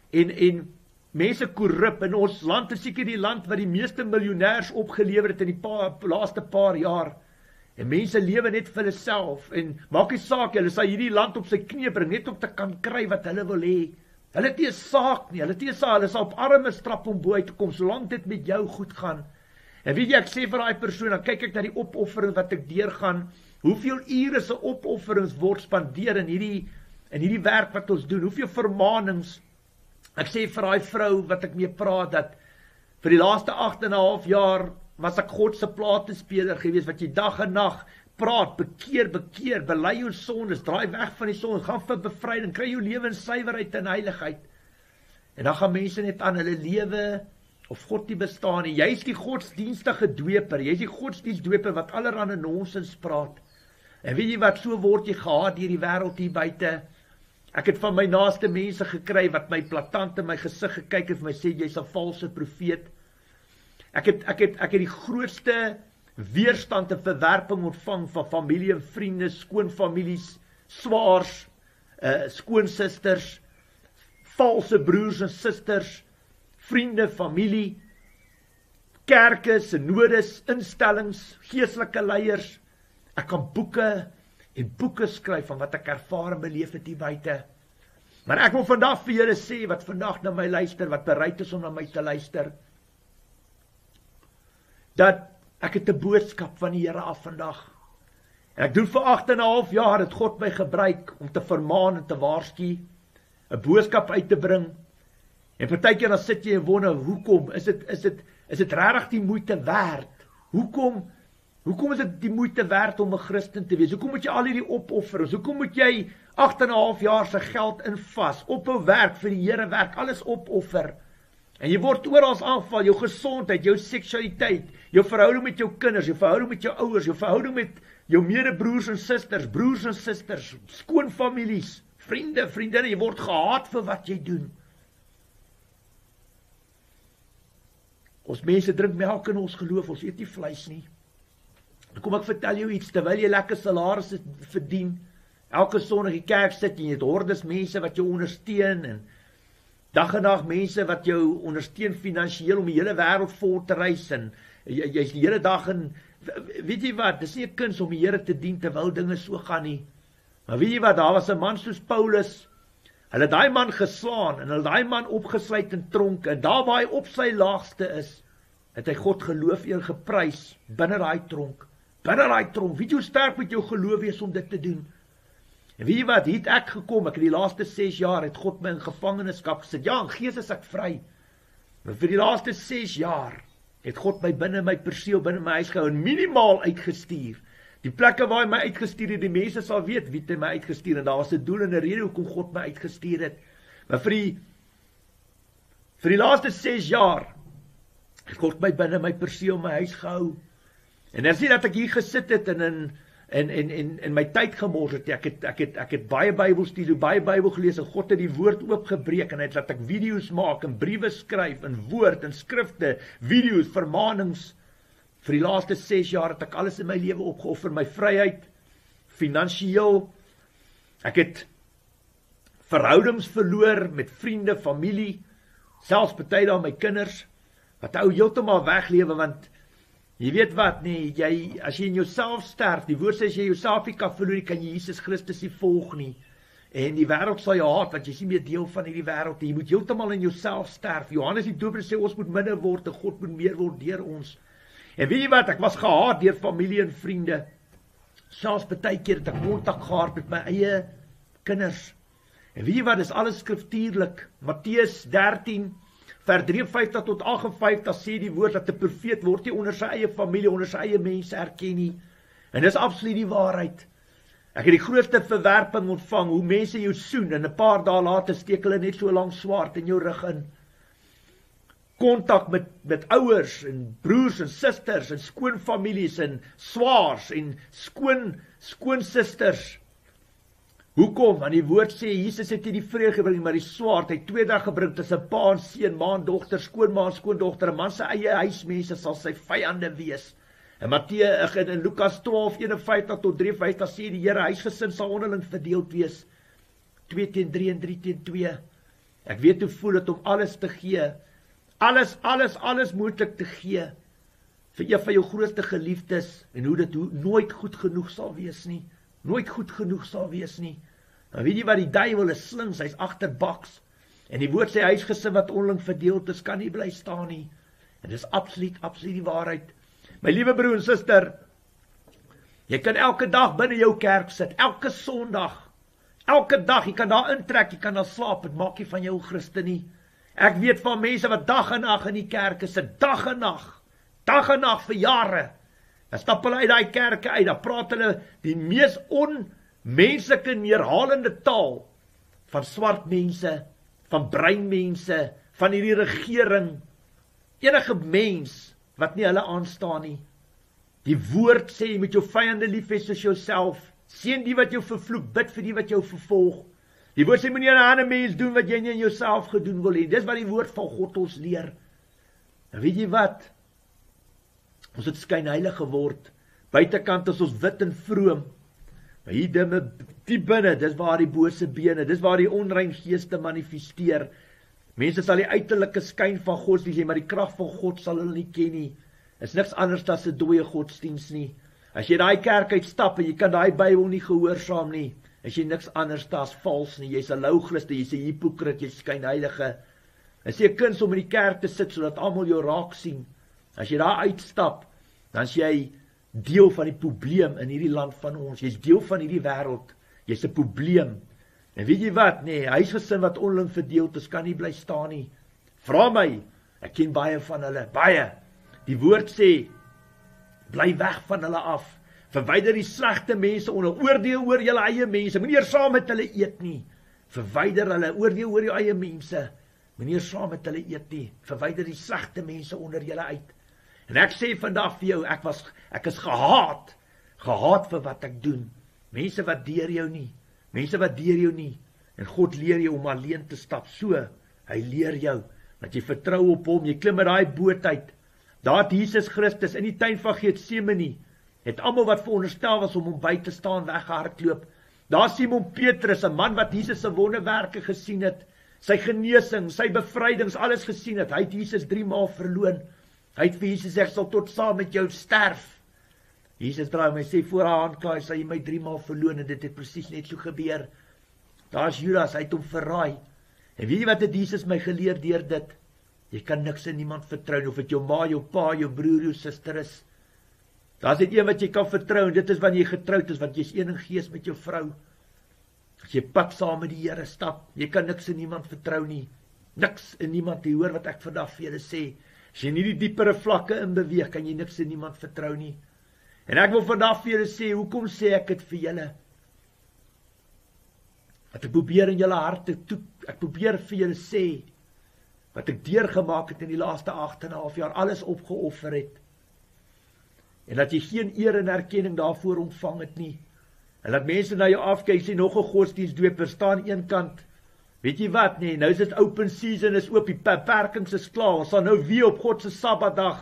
Speaker 1: en mense korrup. En ons land is seker die land wat die meeste miljonêers opgelewer het in die laaste paar jaar. En mense lewe net vir hulle self en maak nie saak, hulle sal hierdie land op sy knie bring net om te kan kry wat hulle wil hê. Hulle het nie 'n saak nie, hulle sal op arme strap om bo uit te kom, solank dit met jou goed gaan. En weet jy, ek sê vir daai persoon, dan kyk ek na die opoffering wat ek deurgaan, hoeveel ure se opofferings word spandeer in hierdie werk wat ons doen, hoeveel vermaanings. Ek sê vir daai vrou wat ek mee praat, dat vir die laaste 8,5 jaar was ek God se platespeler gewees, wat jy dag en nag praat, bekeer, bely jou sondes, draai weg van die sonde, gaan vir bevryding, kry jou lewe in suiwerheid en heiligheid. En dan gaan mense net aan hulle lewe, of God nie bestaan nie. Jy is die godsdienstige dweper, jy is die godsdienstdweper wat allerhande nonsens praat. En weet jy wat, so word jy gehaat deur die wêreld hier buite. Ek het van my naaste mense gekry, wat my plaatant in my gesig gekyk het, en my sê, jy's 'n valse profeet. Ek het die grootste weerstand en verwerping ontvang van familie en vriende, skoonfamilies, swaars, skoonsusters, valse broers en susters, vriende, familie, kerke, synodes, instellings, geestelike leiers. Ek kan boeke en boeke skryf van wat ek ervaar en beleef het hier buite. Maar ek wil vandag vir julle sê, wat vandag na my luister, wat bereid is om na my te luister, dat ek het 'n boodskap van die Here af vandag. En ek doen vir 8,5 jaar het God my gebruik om te vermaan en te waarsku, 'n boodskap uit te bring. En partykeer dan sit jy en wonder, hoekom is dit regtig die moeite werd? Hoekom is dit die moeite werd om 'n Christen te wees? Hoekom moet jy al hierdie opofferings? Hoekom moet jy 8,5 jaar se geld invas, ophou werk vir die Here werk, alles opoffer? En jy word oral aanval, jou gesondheid, jou seksualiteit, jou verhouding met jou kinders, jou verhouding met jou ouers, jou verhouding met jou medebroers en susters, broers en susters, skoonfamilies, vriende, vriendinne, jy word gehaat vir wat jy doen. Ons mense drink melk in ons geloof, ons eet nie vleis nie. Kom ek vertel jou iets, terwyl jy lekker salarisse verdien, elke Sondag in die kerk sit en jy het hordes mense wat jou ondersteun Dag en nag mense wat jou ondersteun finansiëel om die hele wêreld vol te reis en jy's die hele dag in, weet jy wat, dis nie 'n kuns om die Here te dien terwyl dinge so gaan nie. Maar weet jy wat, daar was 'n man soos Paulus, hulle het daai man geslaan en hulle daai man opgesluit in tronk en daar waar hy op sy laagste is, het hy God geloof eer geprys binne daai tronk. Binne daai tronk, weet jy hoe sterk moet jou geloof wees om dit te doen? En weet jy wat, hier het ek gekom, ek het die laaste 6 jaar, het God my in gevangenskap gesit, ja, in gees is ek vry, maar vir die laaste 6 jaar, het God my binne my perseel, binne my huis gehou, en minimaal uitgestuur, die plekke waar hy my uitgestuur het, die mense sal weet, wie het hy my uitgestuur, en daar was 'n doel en 'n rede, hoekom God my uitgestuur het, maar vir die laaste 6 jaar, het God my binne my perseel, my huis gehou, en as nie dat ek hier gesit het, en my tyd gemors het, ek het baie Bybelstudie, baie Bybel gelees, en God het die woord oopgebreek, en hy het laat ek video's maak, en briewe skryf, en woord, en skrifte, video's, vermanings, vir die laaste 6 jaar het ek alles in my lewe opgeoffer, my vryheid, finansiëel, ek het verhoudings verloor, met vriende, familie, selfs party daar my kinders, wat ou heeltemal weglewe, want, jy weet wat, nee, as jy in jouself sterf, die woord sê, as jy jouself nie kan verloor, kan jy Jesus Christus nie volg nie, en die wêreld sal jou haat, want jy is nie meer deel van hierdie wêreld, jy moet heeltemal in jouself sterf, Johannes die Doper sê, ons moet minder word, en God moet meer word deur ons, en weet jy wat, ek was gehaat deur familie en vriende, selfs baie keer het ek kontak gehad met my eie kinders, en weet jy wat, is alles skriftuurlik, Matteus 13, vers 53 tot 58, sê die woord dat 'n profeet word nie onder sy eie familie, onder sy eie mense erken nie. En dis absoluut die waarheid. Ek het die grootste verwerping ontvang, hoe mense jou soen, en 'n paar dae later steek hulle net so lank swaard in jou rug in. Kontak met ouers, en broers en susters, en skoonfamilies, en swaars, en skoonsusters. Hoekom? Want die woord sê, Jesus het nie die vrede gebring, maar die swaard, hy het 2 dae gebring, tussen pa en seun, ma en dogter, skoonma en skoondogter, 'n man se eie huismense sal sy vyande wees. En Matteus, in Lukas 12, 51 tot 53, sê die Here, huisgesin sal onderling verdeeld wees, 2 teen 3 en 3 teen 2. Ek weet hoe voel het om alles te gee, alles moontlik te gee, vir een van jou grootste geliefdes, en hoe dit nooit goed genoeg sal wees nie, nooit goed genoeg sal wees nie. Nou weet jy wat, die duiwel is slings, hy's agterbaks, en die woord sê, huisgesin wat onderling verdeeld is, kan nie bly staan nie, en dis absoluut die waarheid. My liewe broer en suster, jy kan elke dag binne jou kerk sit, elke Sondag, elke dag, jy kan daar intrek, jy kan daar slaap, het maak nie van jou Christen nie. Ek weet van mense wat dag en nag in die kerke sit, dag en nag vir jare, dan stap hulle uit die kerke uit, dan praat hulle die mees onmenslike neerhalende taal, van swart mense, van bruin mense, van hierdie regering, enige mens, wat nie hulle aanstaan nie. Die woord sê, jy moet jou vyande lief hê soos jouself, seën die wat jou vervloek, bid vir die wat jou vervolg. Die woord sê, moenie aan 'n ander mens doen wat jy nie in jouself gedoen wil hê. Dis wat die woord van God ons leer. En weet jy wat? Ons het skynheilig geword. Buitekant is ons wit en vroom. Maar hier diep binne, dis waar die bose bene, dis waar die onrein geeste manifesteer. Mense sal die uiterlike skyn van godsdienst hê, maar die krag van God sal hulle nie ken nie. Is niks anders as 'n dooie godsdienst nie. As jy daai kerk uitstap en jy kan daai Bybel nie gehoorsaam nie, is jy niks anders as vals nie. Jy's 'n lou Christen, jy's 'n hipokrit, jy's skynheilige. Is 'n kuns om in die kerk te sit sodat almal jou raak sien. As jy daar uitstap, dan is jy deel van die probleem in hierdie land van ons. Jy's deel van hierdie wêreld. Jy's 'n probleem. En weet jy wat? Nee, huisgesin wat onderling verdeeld is, kan nie bly staan nie. Vra my, ek ken baie van hulle, baie. Die woord sê, bly weg van hulle af. Verwyder die slegte mense onder, oordeel oor julle eie mense. Moenie eers saam met hulle eet nie. Verwyder hulle, oordeel oor jou eie mense. Moenie eers saam met hulle eet nie. Verwyder die slegte mense onder julle uit. En ek sê vandag vir jou, ek is gehaat vir wat ek doen. Mense wat deur jou nie. En God leer jou om alleen te stap. So, hy leer jou, dat jy vertrou op hom, jy klim met daai boot uit. Daar het Jesus Christus in die tuin van Getsemane, het almal wat veronderstel was om hom by te staan weggehardloop. Daar Simon Petrus, 'n man wat Jesus se wonderwerke gesien het, sy genesing, sy bevrydings, alles gesien het. Hy het Jesus 3 maal verloon. Hy het vir Jesus sê, ek sal tot saam met jou sterf. Jesus draai my sê, voor haar aanklaai, sy my 3 maal verloon, en dit het presies net so gebeur. Daar is Judas, hy het hom verraai. En weet jy wat het Jesus my geleer deur dit? Jy kan niks in niemand vertrou, of het jou ma, jou pa, jou broer, jou suster is. Daar is net een wat jy kan vertrou, en dit is wanneer jy getroud is, want jy is een in gees met jou vrou. As jy pad saam met die Here stap, jy kan niks in niemand vertrou nie. Niks in niemand, jy hoor wat ek vandag vir julle sê. As jy nie die diepere vlakke in beweeg, kan jy niks in niemand vertrou nie. En ek wil vandag vir julle sê, hoekom sê ek dit vir julle? Dat ek probeer in julle harte toe, ek probeer vir julle sê, wat ek deurgemaak het in die laaste 8,5 jaar, alles opgeoffer het. En dat jy geen eer en erkenning daarvoor ontvang het nie. En dat mense na jou afkyk, sê nog 'n godsdienstdweper, staan een kant, weet jy wat nie, nou is dit open season, is oop, die beperkings is klaar, ons sal nou weer op God se Sabbatdag,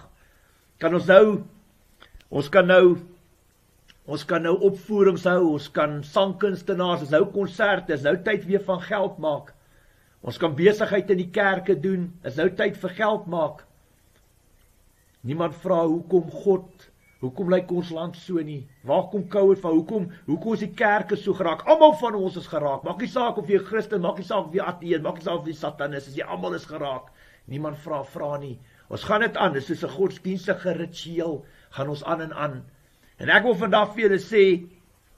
Speaker 1: ons kan nou opvoerings hou, ons kan sangkunstenaars, is nou konserte, is nou tyd weer van geld maak, ons kan besigheid in die kerke doen, is nou tyd vir geld maak. Niemand vra hoekom lyk ons land so nie, waar kom COVID van, hoekom is die kerke so geraak, almal van ons is geraak, maak nie saak of jy Christen, maak nie saak of jy ateën, maak nie saak of jy Satanis, as jy almal is geraak, niemand vra nie, ons gaan dit aan, dit is 'n godsdienstige ritueel, gaan ons aan en aan, en ek wil vandag vir julle sê,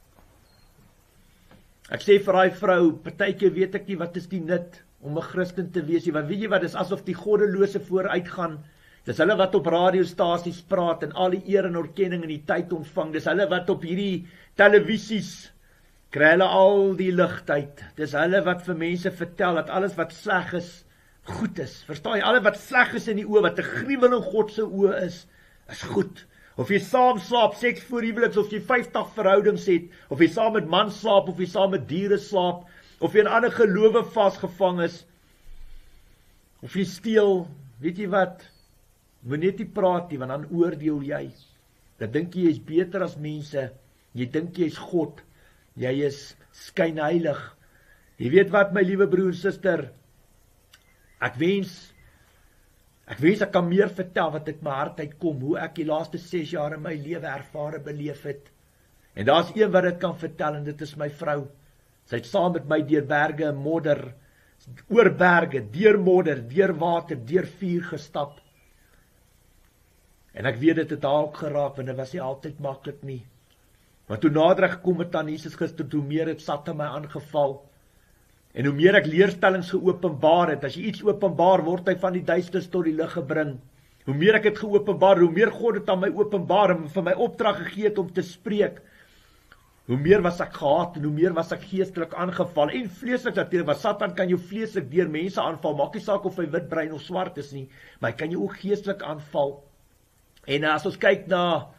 Speaker 1: ek sê vir daai vrou, partykeer weet ek nie wat is die nut, om 'n Christen te wees, want weet jy wat, dis asof die goddelose vooruitgaan, dis hulle wat op radiostasies praat, en al die eer en erkenning in die tyd ontvang, dis hulle wat op hierdie televisies, kry hulle al die ligtheid, dis hulle wat vir mense vertel, dat alles wat sleg is, goed is, verstaan jy, alles wat sleg is in die oë, wat 'n gruwel in God se oë is goed, of jy saam slaap, seks voor huweliks, of jy 50 verhoudings het, of jy saam met man slaap, of jy saam met diere slaap, of jy in ander gelowe vasgevang is, of jy steel, weet jy wat, moet net nie praat nie, want dan oordeel jy, dan dink jy is beter as mense, jy dink jy is God, jy is skynheilig, jy weet wat my liewe broer, suster, ek wens ek kan meer vertel wat uit my hart uitkom, hoe ek die laaste 6 jaar in my lewe ervare beleef het, en daar is een wat dit kan vertel, en dit is my vrou, sy het saam met my deur berge en modder, oor berge, deur modder, deur water, deur vuur gestap, en ek weet dit het haar ook geraak, want dit was nie altyd maklik nie, maar toe nader ek gekom het aan Jesus Christus, hoe meer het Satan my aangeval, en hoe meer ek leerstellings geopenbaar het, as jy iets openbaar, word hy van die duisternis tot die lig gebring, hoe meer ek het geopenbaar, hoe meer God het aan my openbaar, en vir my opdrag gegee het om te spreek, hoe meer was ek gehaat, en hoe meer was ek geestelik aangeval, en vleeslik natuurlijk, want Satan kan jou vleeslik deur mense aanval, maak nie saak of hy wit, bruin of swart is nie, maar hy kan jou ook geestelik aanval, en as ons kyk na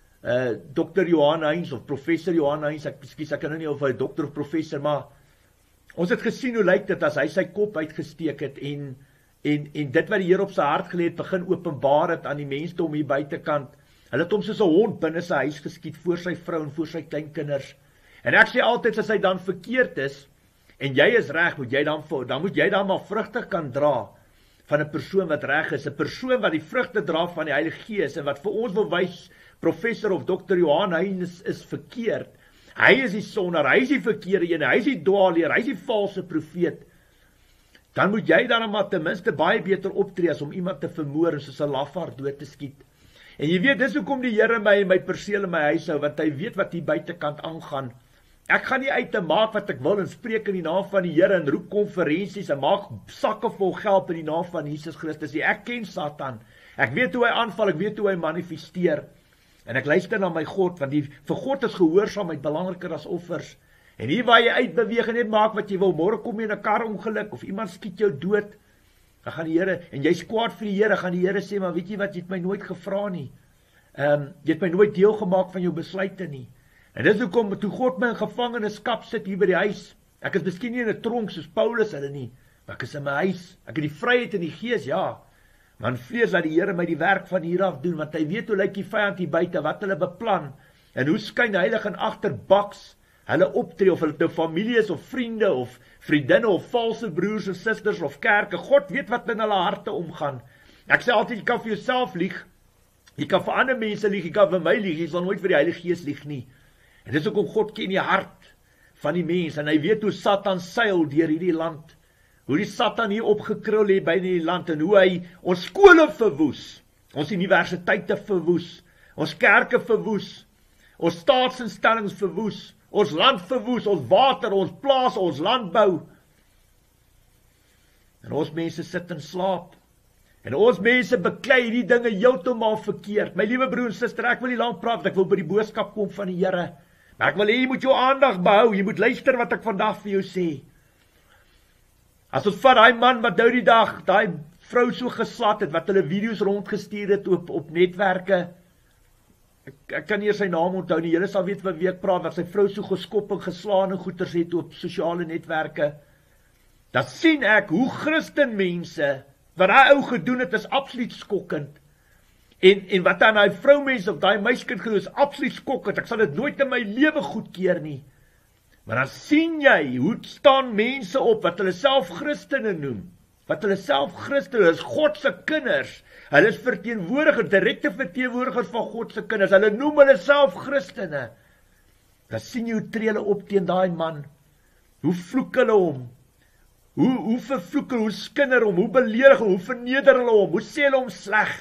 Speaker 1: Dr. Johan Heinz, of Professor Johan Heinz, ek kan nou nie of hy dokter of professor, maar ons het gesien hoe lyk dit, as hy sy kop uitgesteek het, en dit wat die Here op sy hart gelê het, begin openbaar het aan die mensdom hier buitekant, hulle het hom soos 'n hond binne sy huis geskiet, voor sy vrou en voor sy kleinkinders, en ek sê altyd, as hy dan verkeerd is, en jy is reg, dan moet jy dan maar vrugte kan dra, van 'n persoon wat reg is, 'n persoon wat die vrugte dra van die Heilige Gees, en wat vir ons wil wys, Professor of Dr. Johan Heinz is verkeerd, hy is die sondaar, hy is die verkeerde ene, hy is die dwaalleer, hy is die valse profeet, dan moet jy dan maar ten minste baie beter optree, as om iemand te vermoor, en soos 'n lafaard dood te skiet, en jy weet, dis hoekom die Here my in my perseel in my huis hou, want hy weet wat hier buitekant aangaan, ek gaan nie uit te maak wat ek wil, en spreek in die naam van die Here, en roep konferensies, en maak sakke vol geld in die naam van Jesus Christus, ek ken Satan, ek weet hoe hy aanval, ek weet hoe hy manifesteer, en ek luister na my God, want vir God is gehoorsaamheid belangriker as offers, en hier waar jy uitbeweeg, en net maak wat jy wil, môre kom jy in 'n karongeluk, of iemand skiet jou dood, dan gaan die Here, en jy is kwaad vir die Here, gaan die Here sê, maar weet jy wat, jy het my nooit gevra nie, jy het my nooit deel gemaak van jou besluite nie, en dis hoekom, toe God my in gevangenskap sit hier by die huis, ek is miskien nie in 'n tronk soos Paulus hulle nie, maar ek is in my huis, ek het die vryheid in die gees, ja, maar in vlees laat die Here my die werk van hier af doen, want hy weet hoe lyk die vyand hier buite, wat hulle beplan, en hoe skynheilig en agterbaks, hulle optree, of hulle nou familie is, of vriende, of vriendinne, of valse broers en susters, of kerke. God weet wat in hulle harte omgaan. Ek sê altyd, jy kan vir jouself lieg, jy kan vir ander mense lieg, jy kan vir my lieg, jy sal nooit vir die Heilige Gees lieg nie. En dis hoekom God ken die hart van die mens, en hy weet hoe Satan seil deur hierdie land, hoe die Satan hier opgekrul het by die land, en hoe hy ons skole verwoes, ons universiteite verwoes, ons kerke verwoes, ons staatsinstellings verwoes, ons land verwoes, ons water, ons plaas, ons landbou. En ons mense sit in slaap. En ons mense beklei hierdie dinge heeltemal verkeerd. My liewe broer en suster, ek wil nie lank praat, ek wil by die boodskap kom van die Here. Maar ek wil hê jy moet jou aandag behou, jy moet luister wat ek vandag vir jou sê. As ons vat daai man wat nou die dag, daai vrou so geslat het, wat hulle video's rondgestuur het op netwerke, ek kan nie sy naam onthou nie, julle sal weet van wie ek praat, wat sy vrou so geskop en geslaan en goeters het op sosiale netwerke, dan sien ek hoe Christenmense, wat daai ou gedoen het, is absoluut skokkend, en wat aan daai vroumense, of daai meiskind gedoen, is absoluut skokkend, ek sal dit nooit in my lewe goedkeur nie, maar dan sien jy, hoe staan mense op, wat hulle self Christene noem, wat hulle self Christene, is Godse kinders, hulle is verteenwoordigers, direkte verteenwoordigers van Godse kinders, hulle noem hulle self Christene, dan sien jy hoe tree hulle op teen daai man, hoe vloek hulle hom, hoe vervloek hulle, hoe skinder hom, hoe beledig hulle, hoe verneder hulle hom, hoe sê hulle hom sleg,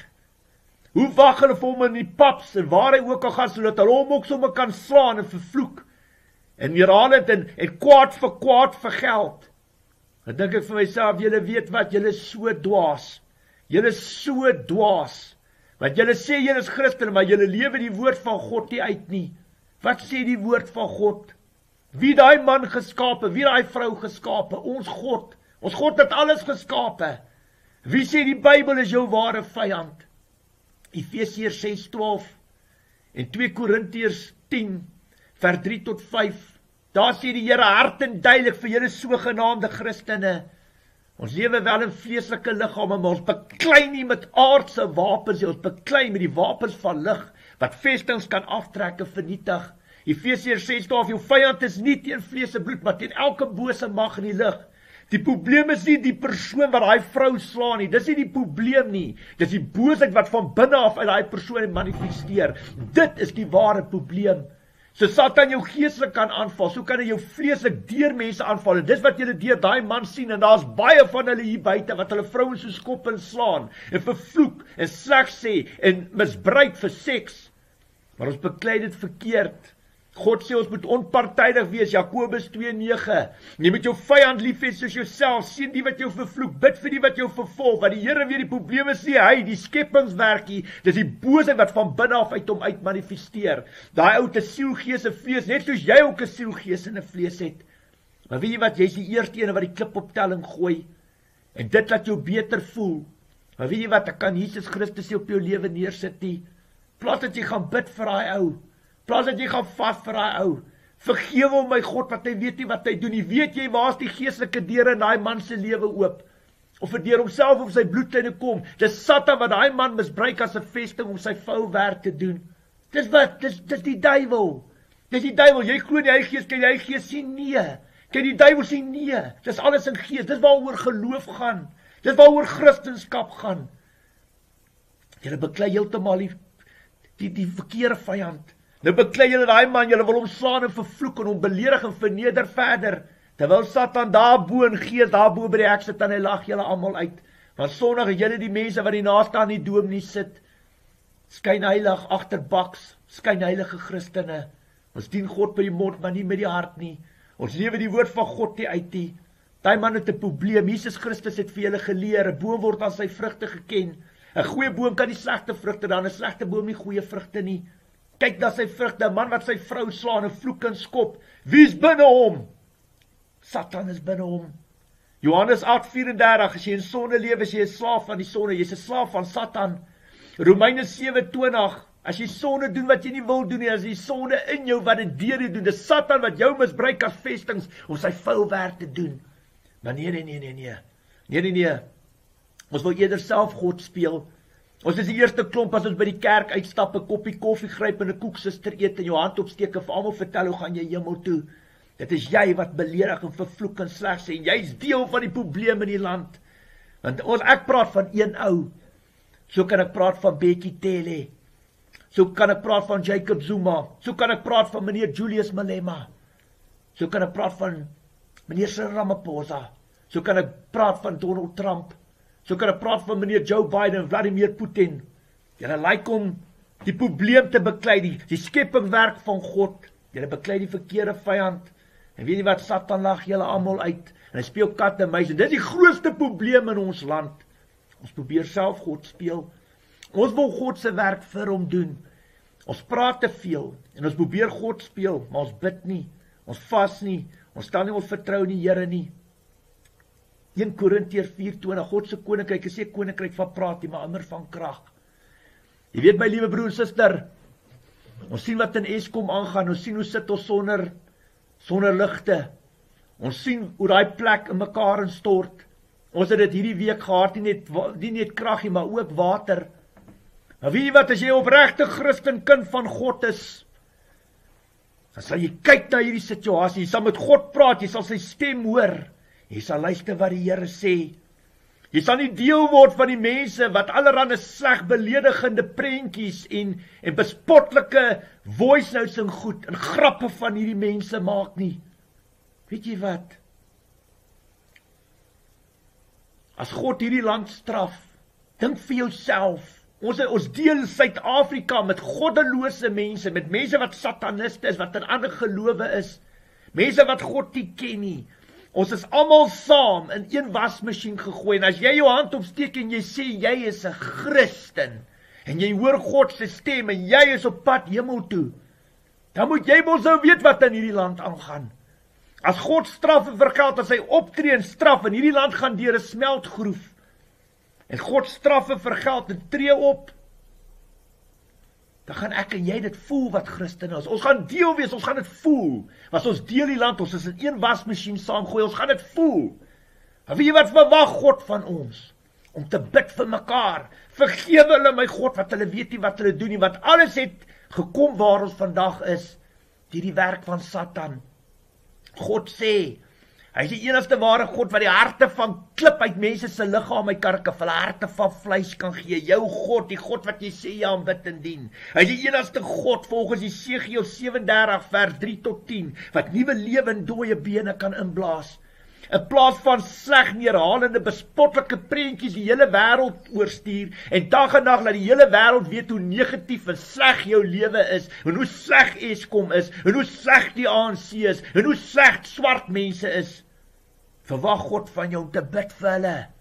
Speaker 1: hoe wag hulle vir hom in die paps, en waar hy ook al gaan, sodat hulle hom ook sommer kan slaan en vervloek, en herhaal het, en kwaad vir geld. Dan dink ek vir myself, julle weet wat, julle is so dwaas. Julle is so dwaas. Want julle sê julle is Christen, maar julle lewe die woord van God nie uit nie. Wat sê die woord van God? Wie daai man geskape, wie daai vrou geskape? Ons God. Ons God het alles geskape. Wie sê die Bybel is jou ware vyand? Efesiërs 6:12 en 2 Korintiërs 10 vers 3 tot 5. Daar sê die Here hard en duidelik vir julle sogenaamde Christene. Ons lewe wel in vleeslike liggame, maar ons beklei nie met aardse wapens, ons beklei met die wapens van lig, wat vestings kan aftrek en vernietig. Efesiërs 6:12, jou vyand is nie teen vlees en bloed, maar teen elke bose mag in die lig. Die probleem is nie die persoon wat daai vrou slaan nie, dis nie die probleem nie, dis die boosheid wat van binne af uit daai persoon manifesteer. Dit is die ware probleem. So Satan jou geestelik kan aanval, so kan hy jou vleeslik deur mense aanval, en dis wat julle deur daai man sien, en daar's baie van hulle hier buite, wat hulle vrouens so skop en slaan, en vervloek, en sleg sê, en misbruik vir seks, maar ons beklei dit verkeerd. God sê ons moet onpartydig wees, Jakobus 2:9, jy moet jou vyand lief hê soos jouself, sien die wat jou vervloek, bid vir die wat jou vervolg, want die Here weet die probleme sê hy, die skepingswerkie, dis die boosheid wat van binne af uit hom uit manifesteer, daai ou te siel, gees en vlees, net soos jy ook 'n siel, gees en 'n vlees het, maar weet jy wat, jy is die eerste ene wat die klip op telling gooi, en dit laat jou beter voel, maar weet jy wat, ek kan Jesus Christus nie op jou lewe neersit nie, plaas dat jy gaan bid vir daai ou, plaas dat jy gaan vas vir daai ou, vergewe hom my God, wat hy weet nie wat hy doen nie, weet jy waar is die geestelike deure in daai man se lewe oop, of het deur homself op sy bloedlyne kom, dis Satan wat daai man misbruik as 'n vesting om sy foul werk te doen, dis wat, dis die duiwel, jy glo die Heilige Gees, kan die Heilige Gees sien, nee, kan die duiwel sien, nee, dis alles in gees, dis waaroor geloof gaan, dis waaroor Christenskap gaan, julle beklei heeltemal die verkeerde vyand, nou beklei julle daai man, julle wil hom slaan en vervloek en hom beledig en verneder verder, terwyl Satan daar bo in gees, daar bo by die hek sit en hy lag julle almal uit, want Sondag het julle die mense wat die naaste aan die dominee sit, skynheilig agterbaks, skynheilige Christene, ons dien God by die mond, maar nie met die hart nie, ons lewe die woord van God nie uit nie, daai man het 'n probleem, Jesus Christus het vir julle geleer, 'n boom word aan sy vrugte geken, 'n goeie boom kan nie slegte vrugte dra, 'n slegte boom nie goeie vrugte nie, kyk na sy vrugte, 'n man wat sy vrou slaan en vloek en skop, wie is binne hom? Satan is binne hom. Johannes 8:34, as jy in sonde lewe, is jy 'n slaaf van die sonde, jy's 'n slaaf van Satan. Romeine 7:20, as jy sonde doen wat jy nie wil doen nie, as jy sonde in jou wat dit deur doen, dis Satan wat jou misbruik as vestings om sy vuil werk te doen. Maar nee, ons wil eerder self God speel, Ons is die eerste klomp as ons by die kerk uitstap, 'n koppie koffie gryp en 'n koeksuster eet en jou hand opsteek en vir almal vertel hoe gaan jy hemel toe. Dit is jy wat beledig en vervloek en sleg sê en jy's deel van die probleem in die land. Want ek praat van een ou. So kan ek praat van Bekkie Cele. So kan ek praat van Jacob Zuma. So kan ek praat van meneer Julius Malema. So kan ek praat van meneer Cyril Ramaphosa. So kan ek praat van Donald Trump. So kan ek praat van meneer Joe Biden, Vladimir Putin. Julle lyk om die probleem te beklei, die skepingwerk van God. Julle beklei die verkeerde vyand. En weet jy wat, Satan lag julle almal uit. En hy speel kat en muis. En dit is die grootste probleem in ons land. Ons probeer self God speel. Ons wil God se werk vir hom doen. Ons praat te veel. En ons probeer God speel. Maar ons bid nie. Ons vas nie. Ons stel nie ons vertrou in die Here nie. 1 Korintiërs 4:20, God se koninkryk is nie 'n koninkryk van praat nie, maar immer van krag. Jy weet my liewe broer en suster, ons sien wat in Eskom aangaan, ons sien hoe sit ons sonder ligte. Ons sien hoe daai plek in mekaar instort. Ons het dit hierdie week gehad, nie net krag nie, maar ook water. Maar weet jy wat, as jy opregte Christen kind van God is, dan sal jy kyk na hierdie situasie, jy sal met God praat, jy sal sy stem hoor. Jy sal luister wat die Here sê. Jy sal nie deel word van die mense wat allerhande sleg beledigende prentjies en bespotlike voice notes en goed en grappe van hierdie mense maak nie. Weet jy wat? As God hierdie land straf, dink vir jouself. Ons deel Suid-Afrika met goddelose mense, met mense wat sataniste is, wat in ander gelowe is. Mense wat God nie ken nie. Ons is almal saam in een wasmasjien gegooi, en as jy jou hand opsteek en jy sê jy is 'n Christen, en jy hoor God se stem, en jy is op pad hemel toe, dan moet jy mos nou weet wat in hierdie land aangaan. As God straf en vergeld, as hy optree en straf, en hierdie land gaan deur 'n smeltgroef, en God straf en vergeld en tree op, dan gaan ek en jy dit voel wat Christen is. Ons gaan deel wees, ons gaan dit voel. As ons deel die land, ons is in een wasmasjien saamgooi, ons gaan dit voel. En weet jy wat verwag God van ons? Om te bid vir mekaar. Vergewe hulle, my God, wat hulle weet nie wat hulle doen nie, want alles het gekom waar ons vandag is, deur die werk van Satan. God sê, hy is die enigste ware God wat die harte van klip uit mense se liggame kan ruk, hulle harte van vleis kan gee. Jou God, die God wat jy sê jy aanbid en dien. Hy is die enigste God volgens Jesegiel 37 vers 3 tot 10 wat nuwe lewe in dooie bene kan inblaas. In plaas van sleg neerhalende bespotlike prentjies die hele wêreld oorstuur en dag en nag laat die hele wêreld weet hoe negatief en sleg jou lewe is en hoe sleg Eskom is en hoe sleg die ANC is en hoe sleg swart mense is. Verwag God van jou om te bid vir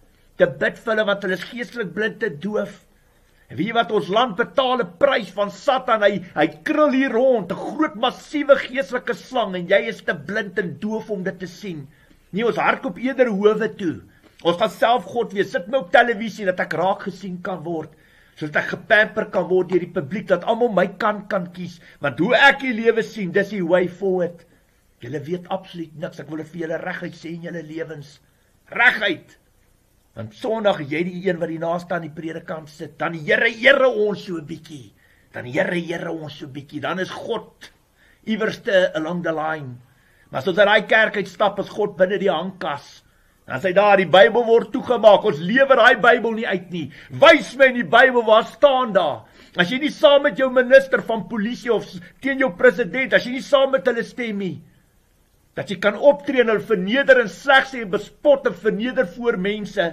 Speaker 1: hulle want hulle is geestelik blind en doof. En weet jy wat, ons land betaal 'n prys van Satan, hy krul hier rond, 'n groot massiewe geestelike slang en jy is te blind en doof om dit te sien. Nee, ons hardloop eerder howe toe. Ons gaan self God wees, sit my op televisie dat ek raak gesien kan word, sodat ek gepamper kan word deur die publiek, dat almal my kant kan kies, want hoe ek die lewe sien, dis die way forward. Julle weet absoluut niks, ek wil dit vir julle reguit sê in julle lewens, reguit, want Sondag is jy die een wat die naaste aan die predikant sit, dan Here ons so 'n bietjie, dan Here ons so 'n bietjie, dan is God iewerste along the line. Maar as ons uit daai kerk uitstap, is God binne die hangkas. Dan sê daar, die Bybel word toegemaak, ons lewer daai Bybel nie uit nie. Wys my in die Bybel, waar staan daar? As jy nie saam met jou minister van polisie of teen jou president, as jy nie saam met hulle stem nie, dat jy kan optree en hulle verneder en sleg sê en bespot en verneder voor mense.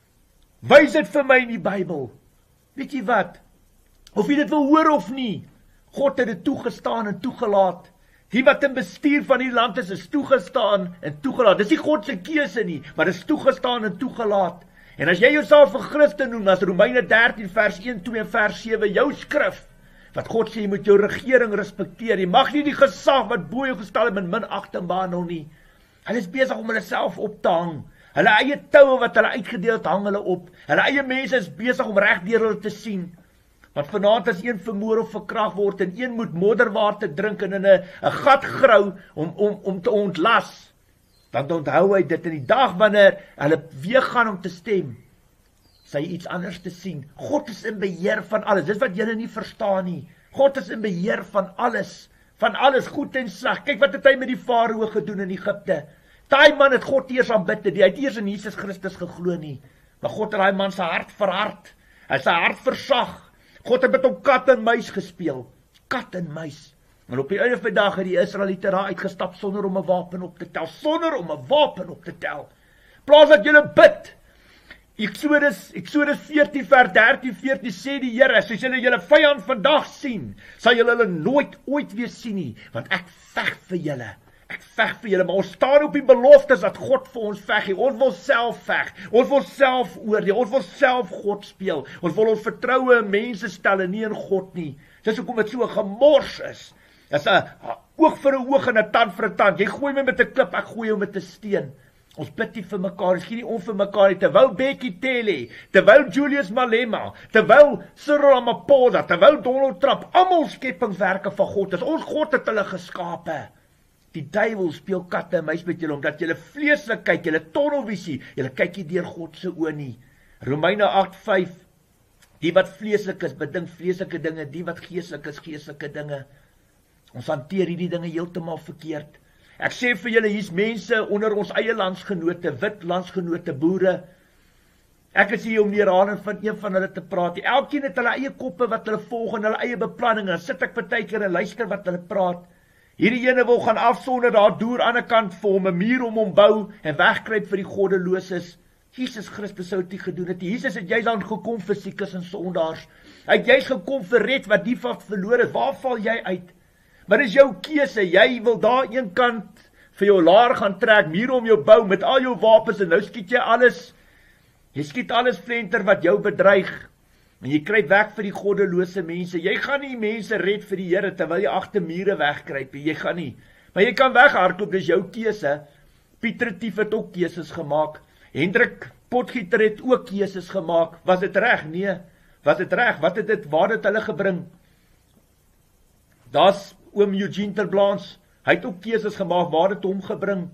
Speaker 1: Wys dit vir my in die Bybel. Weet jy wat? Of jy dit wil hoor of nie, God het dit toegestaan en toegelaat. Die wat in bestuur van die land is toegestaan en toegelaat. Dis nie God se keuse nie, maar dis toegestaan en toegelaat. En as jy jouself 'n Christen noem, as Romeine 13 vers 1, 2 en vers 7, jou skrif, wat God sê, jy moet jou regering respekteer. Jy mag nie die gesag wat bo jou gestel het met minagting behandel nie. Hulle is besig om hulle self op te hang. Hulle eie toue wat hulle uitgedeel het, hang hulle op. Hulle eie mense is besig om reg deur hulle te sien. Want vanaand as een vermoor of verkrag word en een moet modderwater drink en in 'n gat grou om te ontlas, dan onthou hy dit in die dag wanneer hulle weer gaan om te stem, sal jy iets anders te sien. God is in beheer van alles. Dis wat julle nie verstaan nie. God is in beheer van alles goed en sleg. Kyk wat het hy met die farao gedoen in Egipte. Daai man het God eers aanbid, hy het eers in Jesus Christus geglo nie. Maar God het daai man sy hart verhard. Hy het sy hart versag. God het met hom kat en muis gespeel. Kat en muis. En op die einde van die dag het die Israeliete daar uitgestap sonder om 'n wapen op te tel. Sonder om 'n wapen op te tel. Plaas dat julle bid. Exodus 14 vers 13-14 sê die Here, soos julle vyand vandag sien, sal julle hulle nooit ooit weer sien nie, want ek veg vir julle. Ek veg vir julle, maar ons staan op die beloftes dat God vir ons veg. Ons wil self veg. Ons wil self oordeel. Ons wil self God speel. Ons wil ons vertroue in mense stel en nie in God nie. Dis hoekom dit so 'n gemors is. Dis 'n oog vir 'n oog en 'n tand vir 'n tand. Jy gooi my met 'n klip, ek gooi jou met 'n steen. Ons bid nie vir mekaar, ons gee nie om vir mekaar nie. Terwyl Becky Tele, terwyl Julius Malema, terwyl Cyril Ramaphosa, terwyl Donald Trump, almal skepingswerke van God is. Ons God het hulle geskape. Die duiwel speel katte en muis met julle, omdat julle vleeslik kyk, julle tunnelvisie, julle kyk nie deur God se oë nie. Romeine 8:5, die wat vleeslik is, bedink vleeslike dinge, die wat geestelik is, geestelike dinge. Ons hanteer hierdie dinge heeltemal verkeerd. Ek sê vir julle, hier's mense onder ons eie landsgenote, wit landsgenote, boere. Ek is hier om neerhalend van een van hulle te praat. Elkeen het hulle eie koppe wat hulle volg en hulle eie beplanning. Dan sit ek partykeer en luister wat hulle praat. Hierdie ene wil gaan afsonder daar deur aan die ander kant vir hom 'n muur om hom bou en wegkruip vir die goddeloses. Jesus Christus sou dit gedoen het. Jesus het juis aan gekom vir siekes en sondaars. Hy het juis gekom vir red wat die wat verlore is. Waar val jy uit? Maar dis jou keuse. Jy wil daar een kant vir jou laar gaan trek, muur om jou bou met al jou wapens en nou skiet jy alles. Jy skiet alles flenter wat jou bedreig. En jy kruip weg vir die goddelose mense. Jy gaan nie mense red vir die Here terwyl jy agter mure wegkruip. Jy gaan nie. Maar jy kan weghardloop, dis jou keuse. Pieter Tief het ook keuses gemaak. Hendrik Potgieter het ook keuses gemaak. Was dit reg? Nee. Was dit reg? Waar het hulle gebring? Daar's oom Eugene Terblanche. Hy het ook keuses gemaak. Waar het hom gebring?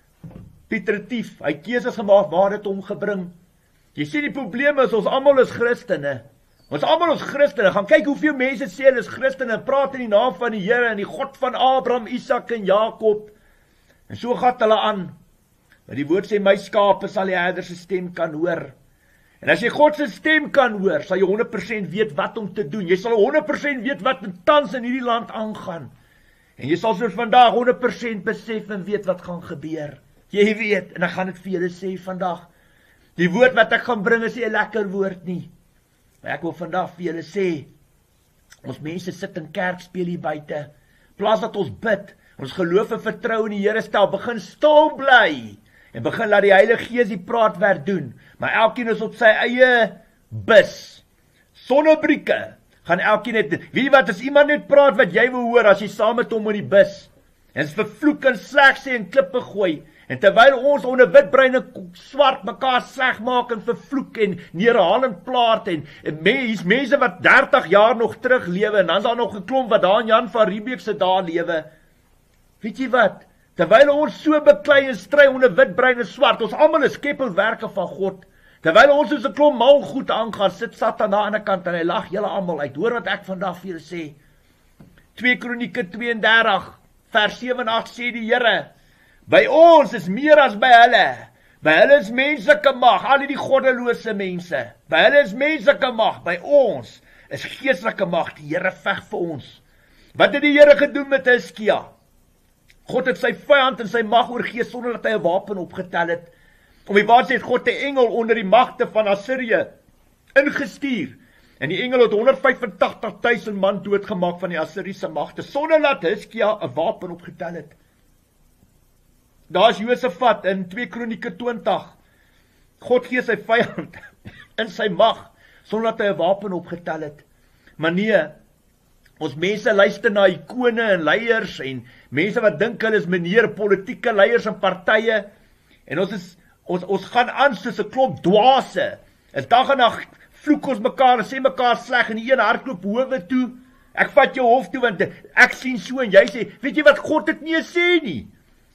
Speaker 1: Pieter Tief, hy het keuses gemaak. Waar het hom gebring? Jy sien die probleem is, ons almal is Christene. Ons almal is Christene. Gaan kyk hoeveel mense sê hulle is Christene, praat in die naam van die Here en die God van Abraham, Isak en Jakob. En so gaan hulle aan. Maar die woord sê, my skape sal die herder se stem kan hoor. En as jy God se stem kan hoor, sal jy 100% weet wat om te doen. Jy sal 100% weet wat tans in hierdie land aangaan. En jy sal soos vandag 100% besef en weet wat gaan gebeur. Jy weet, en ek gaan dit vir julle sê vandag. Die woord wat ek gaan bring is nie 'n lekker woord nie. Maar ek wil vandag vir julle sê, ons mense sit in kerk speel hier buite. Plaas dat ons bid, ons geloof en vertrou in die Here stel, begin stil bly. En begin laat die Heilige Gees die praatwerk doen. Maar elkeen is op sy eie bus. Sonnebrieke. Gaan elkeen net, weet jy wat, as iemand net praat wat jy wil hoor, as jy saam met hom in die bus. En is vervloek en sleg sê en klippe gooi. En terwyl ons onder witbrein en swart mekaar sleg maak en vervloek en neerhalend plaat en hier's mense wat 30 jaar nog terug lewe en dan's daar nog 'n klomp wat daar in Jan van Riebeeck se dae lewe. Weet jy wat? Terwyl ons so beklei en stry onder witbrein en swart, ons almal is skepingswerke van God. Terwyl ons soos 'n klomp mal goed aangaan, sit Satan aan die ander kant en hy lag julle almal uit. Hoor wat ek vandag vir julle sê. 2 Kronieke 32 vers 7 en 8 sê die Here, by ons is meer as by hulle. By hulle is menslike mag, al die goddelose mense. By hulle is menslike mag, by ons is geestelike mag. Die Here veg vir ons. Wat het die Here gedoen met Hiskia? God het sy vyand en sy mag oorgee sonder dat hy 'n wapen opgetel het. Om die waarheid het God 'n engel onder die magte van Assirië ingestuur. En die engel het 185.000 man doodgemaak van die Assiriese magte, sonder dat Hiskia 'n wapen opgetel het. Daar is Josafat in 2 Kronieke 20. God gee sy vyand in sy mag, sonder dat hy 'n wapen opgetel het. Maar nee, ons mense luister na ikone en leiers en mense wat dink hulle is meneer politieke leiers en partye. En ons gaan aan soos 'n klomp dwaase. Is dag en nag vloek ons mekaar en sê mekaar sleg en die een hardloop howe toe. Ek vat jou hof toe want ek sien so en jy sê, weet jy wat, God het nie gesê nie.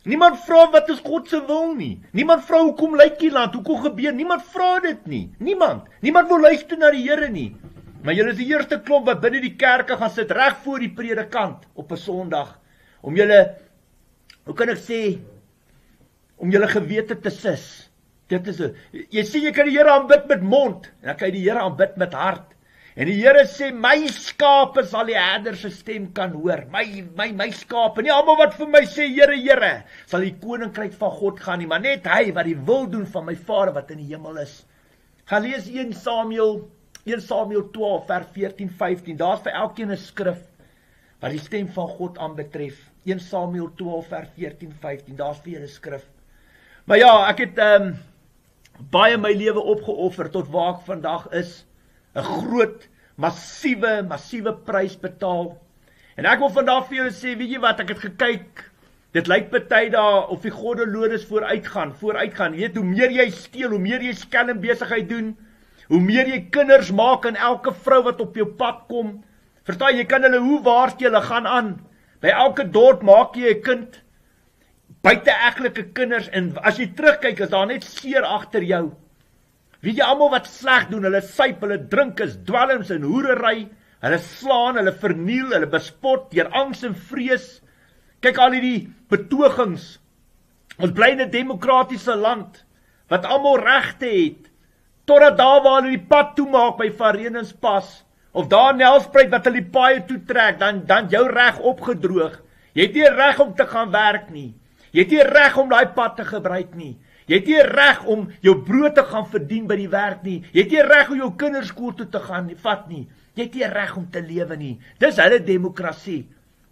Speaker 1: Niemand vra wat is God se wil nie. Niemand vra hoekom lyk die land, hoekom gebeur, niemand vra dit nie. Niemand wil luister na die Here nie. Maar julle is die eerste klomp wat binne die kerke gaan sit reg voor die predikant op 'n Sondag om julle, hoe kan ek sê, om julle gewete te sis. Dit is jy sê jy kan die Here aanbid met mond en dan kan jy die Here aanbid met hart. En die Here sê my skape sal die herder se stem kan hoor. My skape, nie almal wat vir my sê Here, Here, sal die koninkryk van God gaan nie, maar net hy wat die wil doen van my Vader wat in die hemel is. Gaan lees 1 Samuel 12 vers 14-15. Daar's vir elkeen 'n skrif wat die stem van God aanbetref. 1 Samuel 12 vers 14-15. Daar's vir julle skrif. Maar ja, ek het baie my lewe opgeoffer tot waar ek vandag is. 'n groot, massiewe prys betaal. En ek wil vandag vir julle sê, weet jy wat, ek het gekyk, dit lyk party daar of die goddelodes vooruitgaan. Jy weet, hoe meer jy steel, hoe meer jy skelm besigheid doen, hoe meer jy kinders maak aan elke vrou wat op jou pad kom. Verstaan, jy kan hulle hoe waarsku, hulle gaan aan. By elke dorp maak jy 'n kind, buite-eglike kinders, en as jy terugkyk, is daar net seer agter jou. Weet jy, almal wat sleg doen, hulle suip, hulle drink, is dwelms en hoerery, hulle slaan, hulle verniel, hulle bespot, deur angs en vrees. Kyk al die betogings, ons bly in 'n demokratiese land, wat almal regte het, totdat daar waar hulle die pad toemaak by Vereningspas, of daar in Nelspruit wat hulle die paaie toetrek, dan jou reg opgedroog. Jy het nie reg om te gaan werk nie, jy het nie reg om daai pad te gebruik nie, jy het nie reg om jou brood te gaan verdien by die werk nie, jy het nie reg om jou kinders skool toe te gaan vat nie, jy het nie reg om te lewe nie. Dis hulle demokrasie.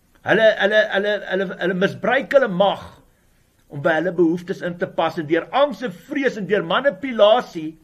Speaker 1: Hulle misbruik hulle mag om by hulle behoeftes in te pas, en deur angs en vrees en deur manipulasie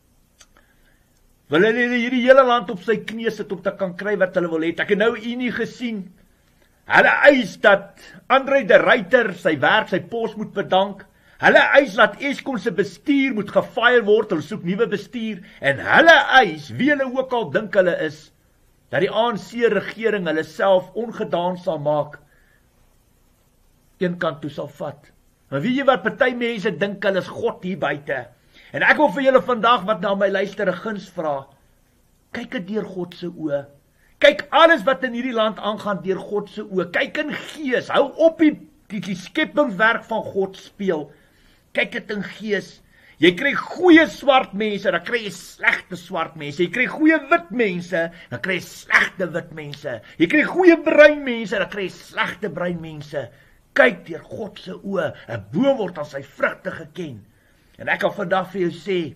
Speaker 1: wil hulle hierdie hele land op sy knie sit om te kan kry wat hulle wil hê. Ek het nou Unie gesien. Hulle eis dat André de Ruyter sy werk, sy pos moet bedank. Hulle eis dat Eskom se bestuur moet gefire word, hulle soek nuwe bestuur, en hulle eis, wie hulle ook al dink hulle is, dat die ANC regering hulle self ongedaan sal maak, een kant toe sal vat. Maar weet jy wat, party mense dink hulle is God hier buite, en ek wil vir julle vandag wat na my luister 'n guns vra, kyk dit deur God se oë, kyk alles wat in hierdie land aangaan deur God se oë, kyk in gees, hou op die skepingswerk van God speel, kyk dit in gees. Jy kry goeie swart mense, dan kry jy slegte swart mense. Jy kry goeie wit mense, dan kry jy slegte wit mense. Jy kry goeie bruin mense, dan kry jy slegte bruin mense. Kyk deur God se oë, 'n boom word aan sy vrugte geken. En ek kan vandag vir jou sê,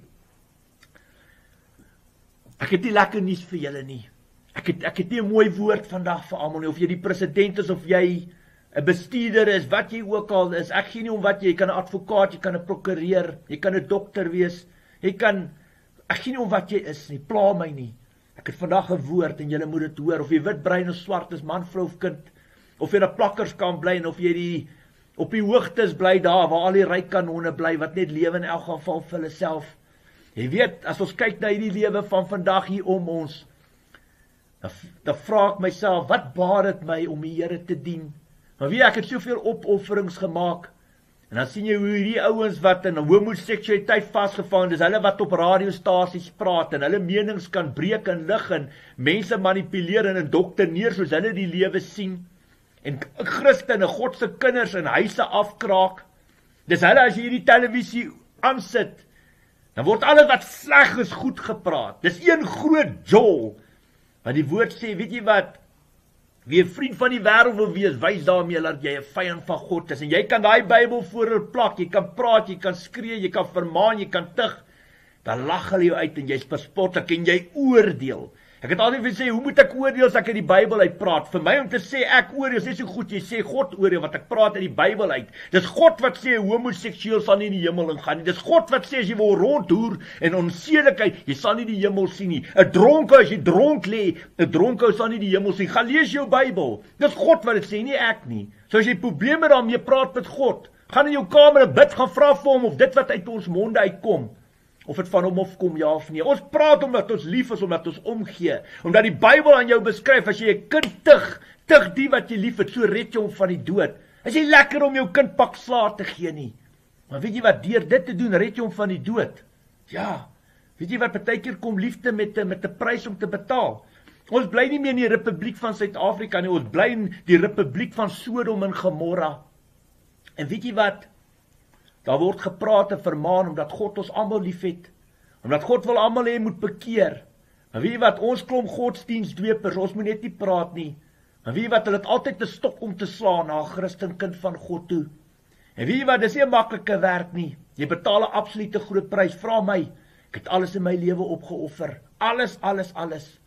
Speaker 1: ek het nie lekker nuus vir julle nie. Ek het nie 'n mooi woord vandag vir almal nie, of jy die president is, of jy 'n bestuurder is, wat jy ook al is, ek gee nie om wat jy kan 'n advokaat, jy kan 'n prokureur, jy kan 'n dokter wees, ek gee nie om wat jy is nie, pla my nie. Ek het vandag 'n woord en julle moet dit hoor, of jy wit, bruin of swart is, man, vrou of kind, of jy in 'n plakkerskamp bly, en of jy op die hoogtes bly daar, waar al die ryk kanonne bly, wat net lewe in elk geval vir hulle self. Jy weet, as ons kyk na hierdie lewe van vandag hier om ons, dan vra ek myself, wat baat dit my om die Here te dien? Maar wie, ek het soveel opofferings gemaak, en dan sien jy hoe hierdie ouens wat in homoseksualiteit vasgevang is, hulle wat op radiostasies praat, en hulle menings kan breek en lig, en mense manipuleer en indoktrineer, soos hulle die lewe sien, en Christene, God se kinders in huise afkraak. Dis hulle, as jy hierdie televisie aansit, dan word alles wat sleg is goed gepraat. Dis een groot jol, want die woord sê, weet jy wat, wie 'n vriend van die wêreld wil wees, wys daarmee dat jy 'n vyand van God is, en jy kan daai Bybel voor hulle plak, jy kan praat, jy kan skree, jy kan vermaan, jy kan tug, dan lag hulle jou uit, en jy's bespotlik, en jy oordeel. Ek het altyd gesê, hoe moet ek oordeel as ek uit die Bybel uit praat? Vir my om te sê, ek oordeel, is nie so goed, jy sê God oordeel, wat ek praat uit die Bybel uit. Dis God wat sê, homoseksueel sal nie in die hemel ingaan nie. Dis God wat sê, as jy wil rondhoer en onsedelikheid, jy sal nie die hemel sien nie. 'n dronke, as jy dronk lê, 'n dronke sal nie die hemel sien. Gaan lees jou Bybel. Dis God wat dit sê, nie ek nie. So as jy probleme daarmee, praat met God. Gaan in jou kamer en bid, gaan vra vir hom of dit wat uit ons monde uitkom, of het van hom afkom, ja of nee. Ons praat omdat ons lief is, omdat ons omgee, omdat die Bybel aan jou beskryf, as jy 'n kind tug die wat jy lief het, so red jy hom van die dood. Is nie lekker om jou kind pak slaag te gee nie. Maar weet jy wat, deur dit te doen, red jy hom van die dood. Ja, weet jy wat, partykeer kom liefde met 'n prys om te betaal. Ons bly nie meer in die Republiek van Suid-Afrika nie, ons bly in die Republiek van Sodom en Gomorra. En weet jy wat, daar word gepraat en vermaan, omdat God ons almal lief het, omdat God wil almal hê moet bekeer. Maar weet jy wat, ons klomp godsdienstdwepers, ons moet net nie praat nie. Maar weet jy wat, hulle het altyd 'n stok om te slaan na 'n Christenkind van God toe. En weet jy wat, dis nie 'n maklike werk nie. Jy betaal 'n absolute groot prys, vra my. Ek het alles in my lewe opgeoffer. Alles.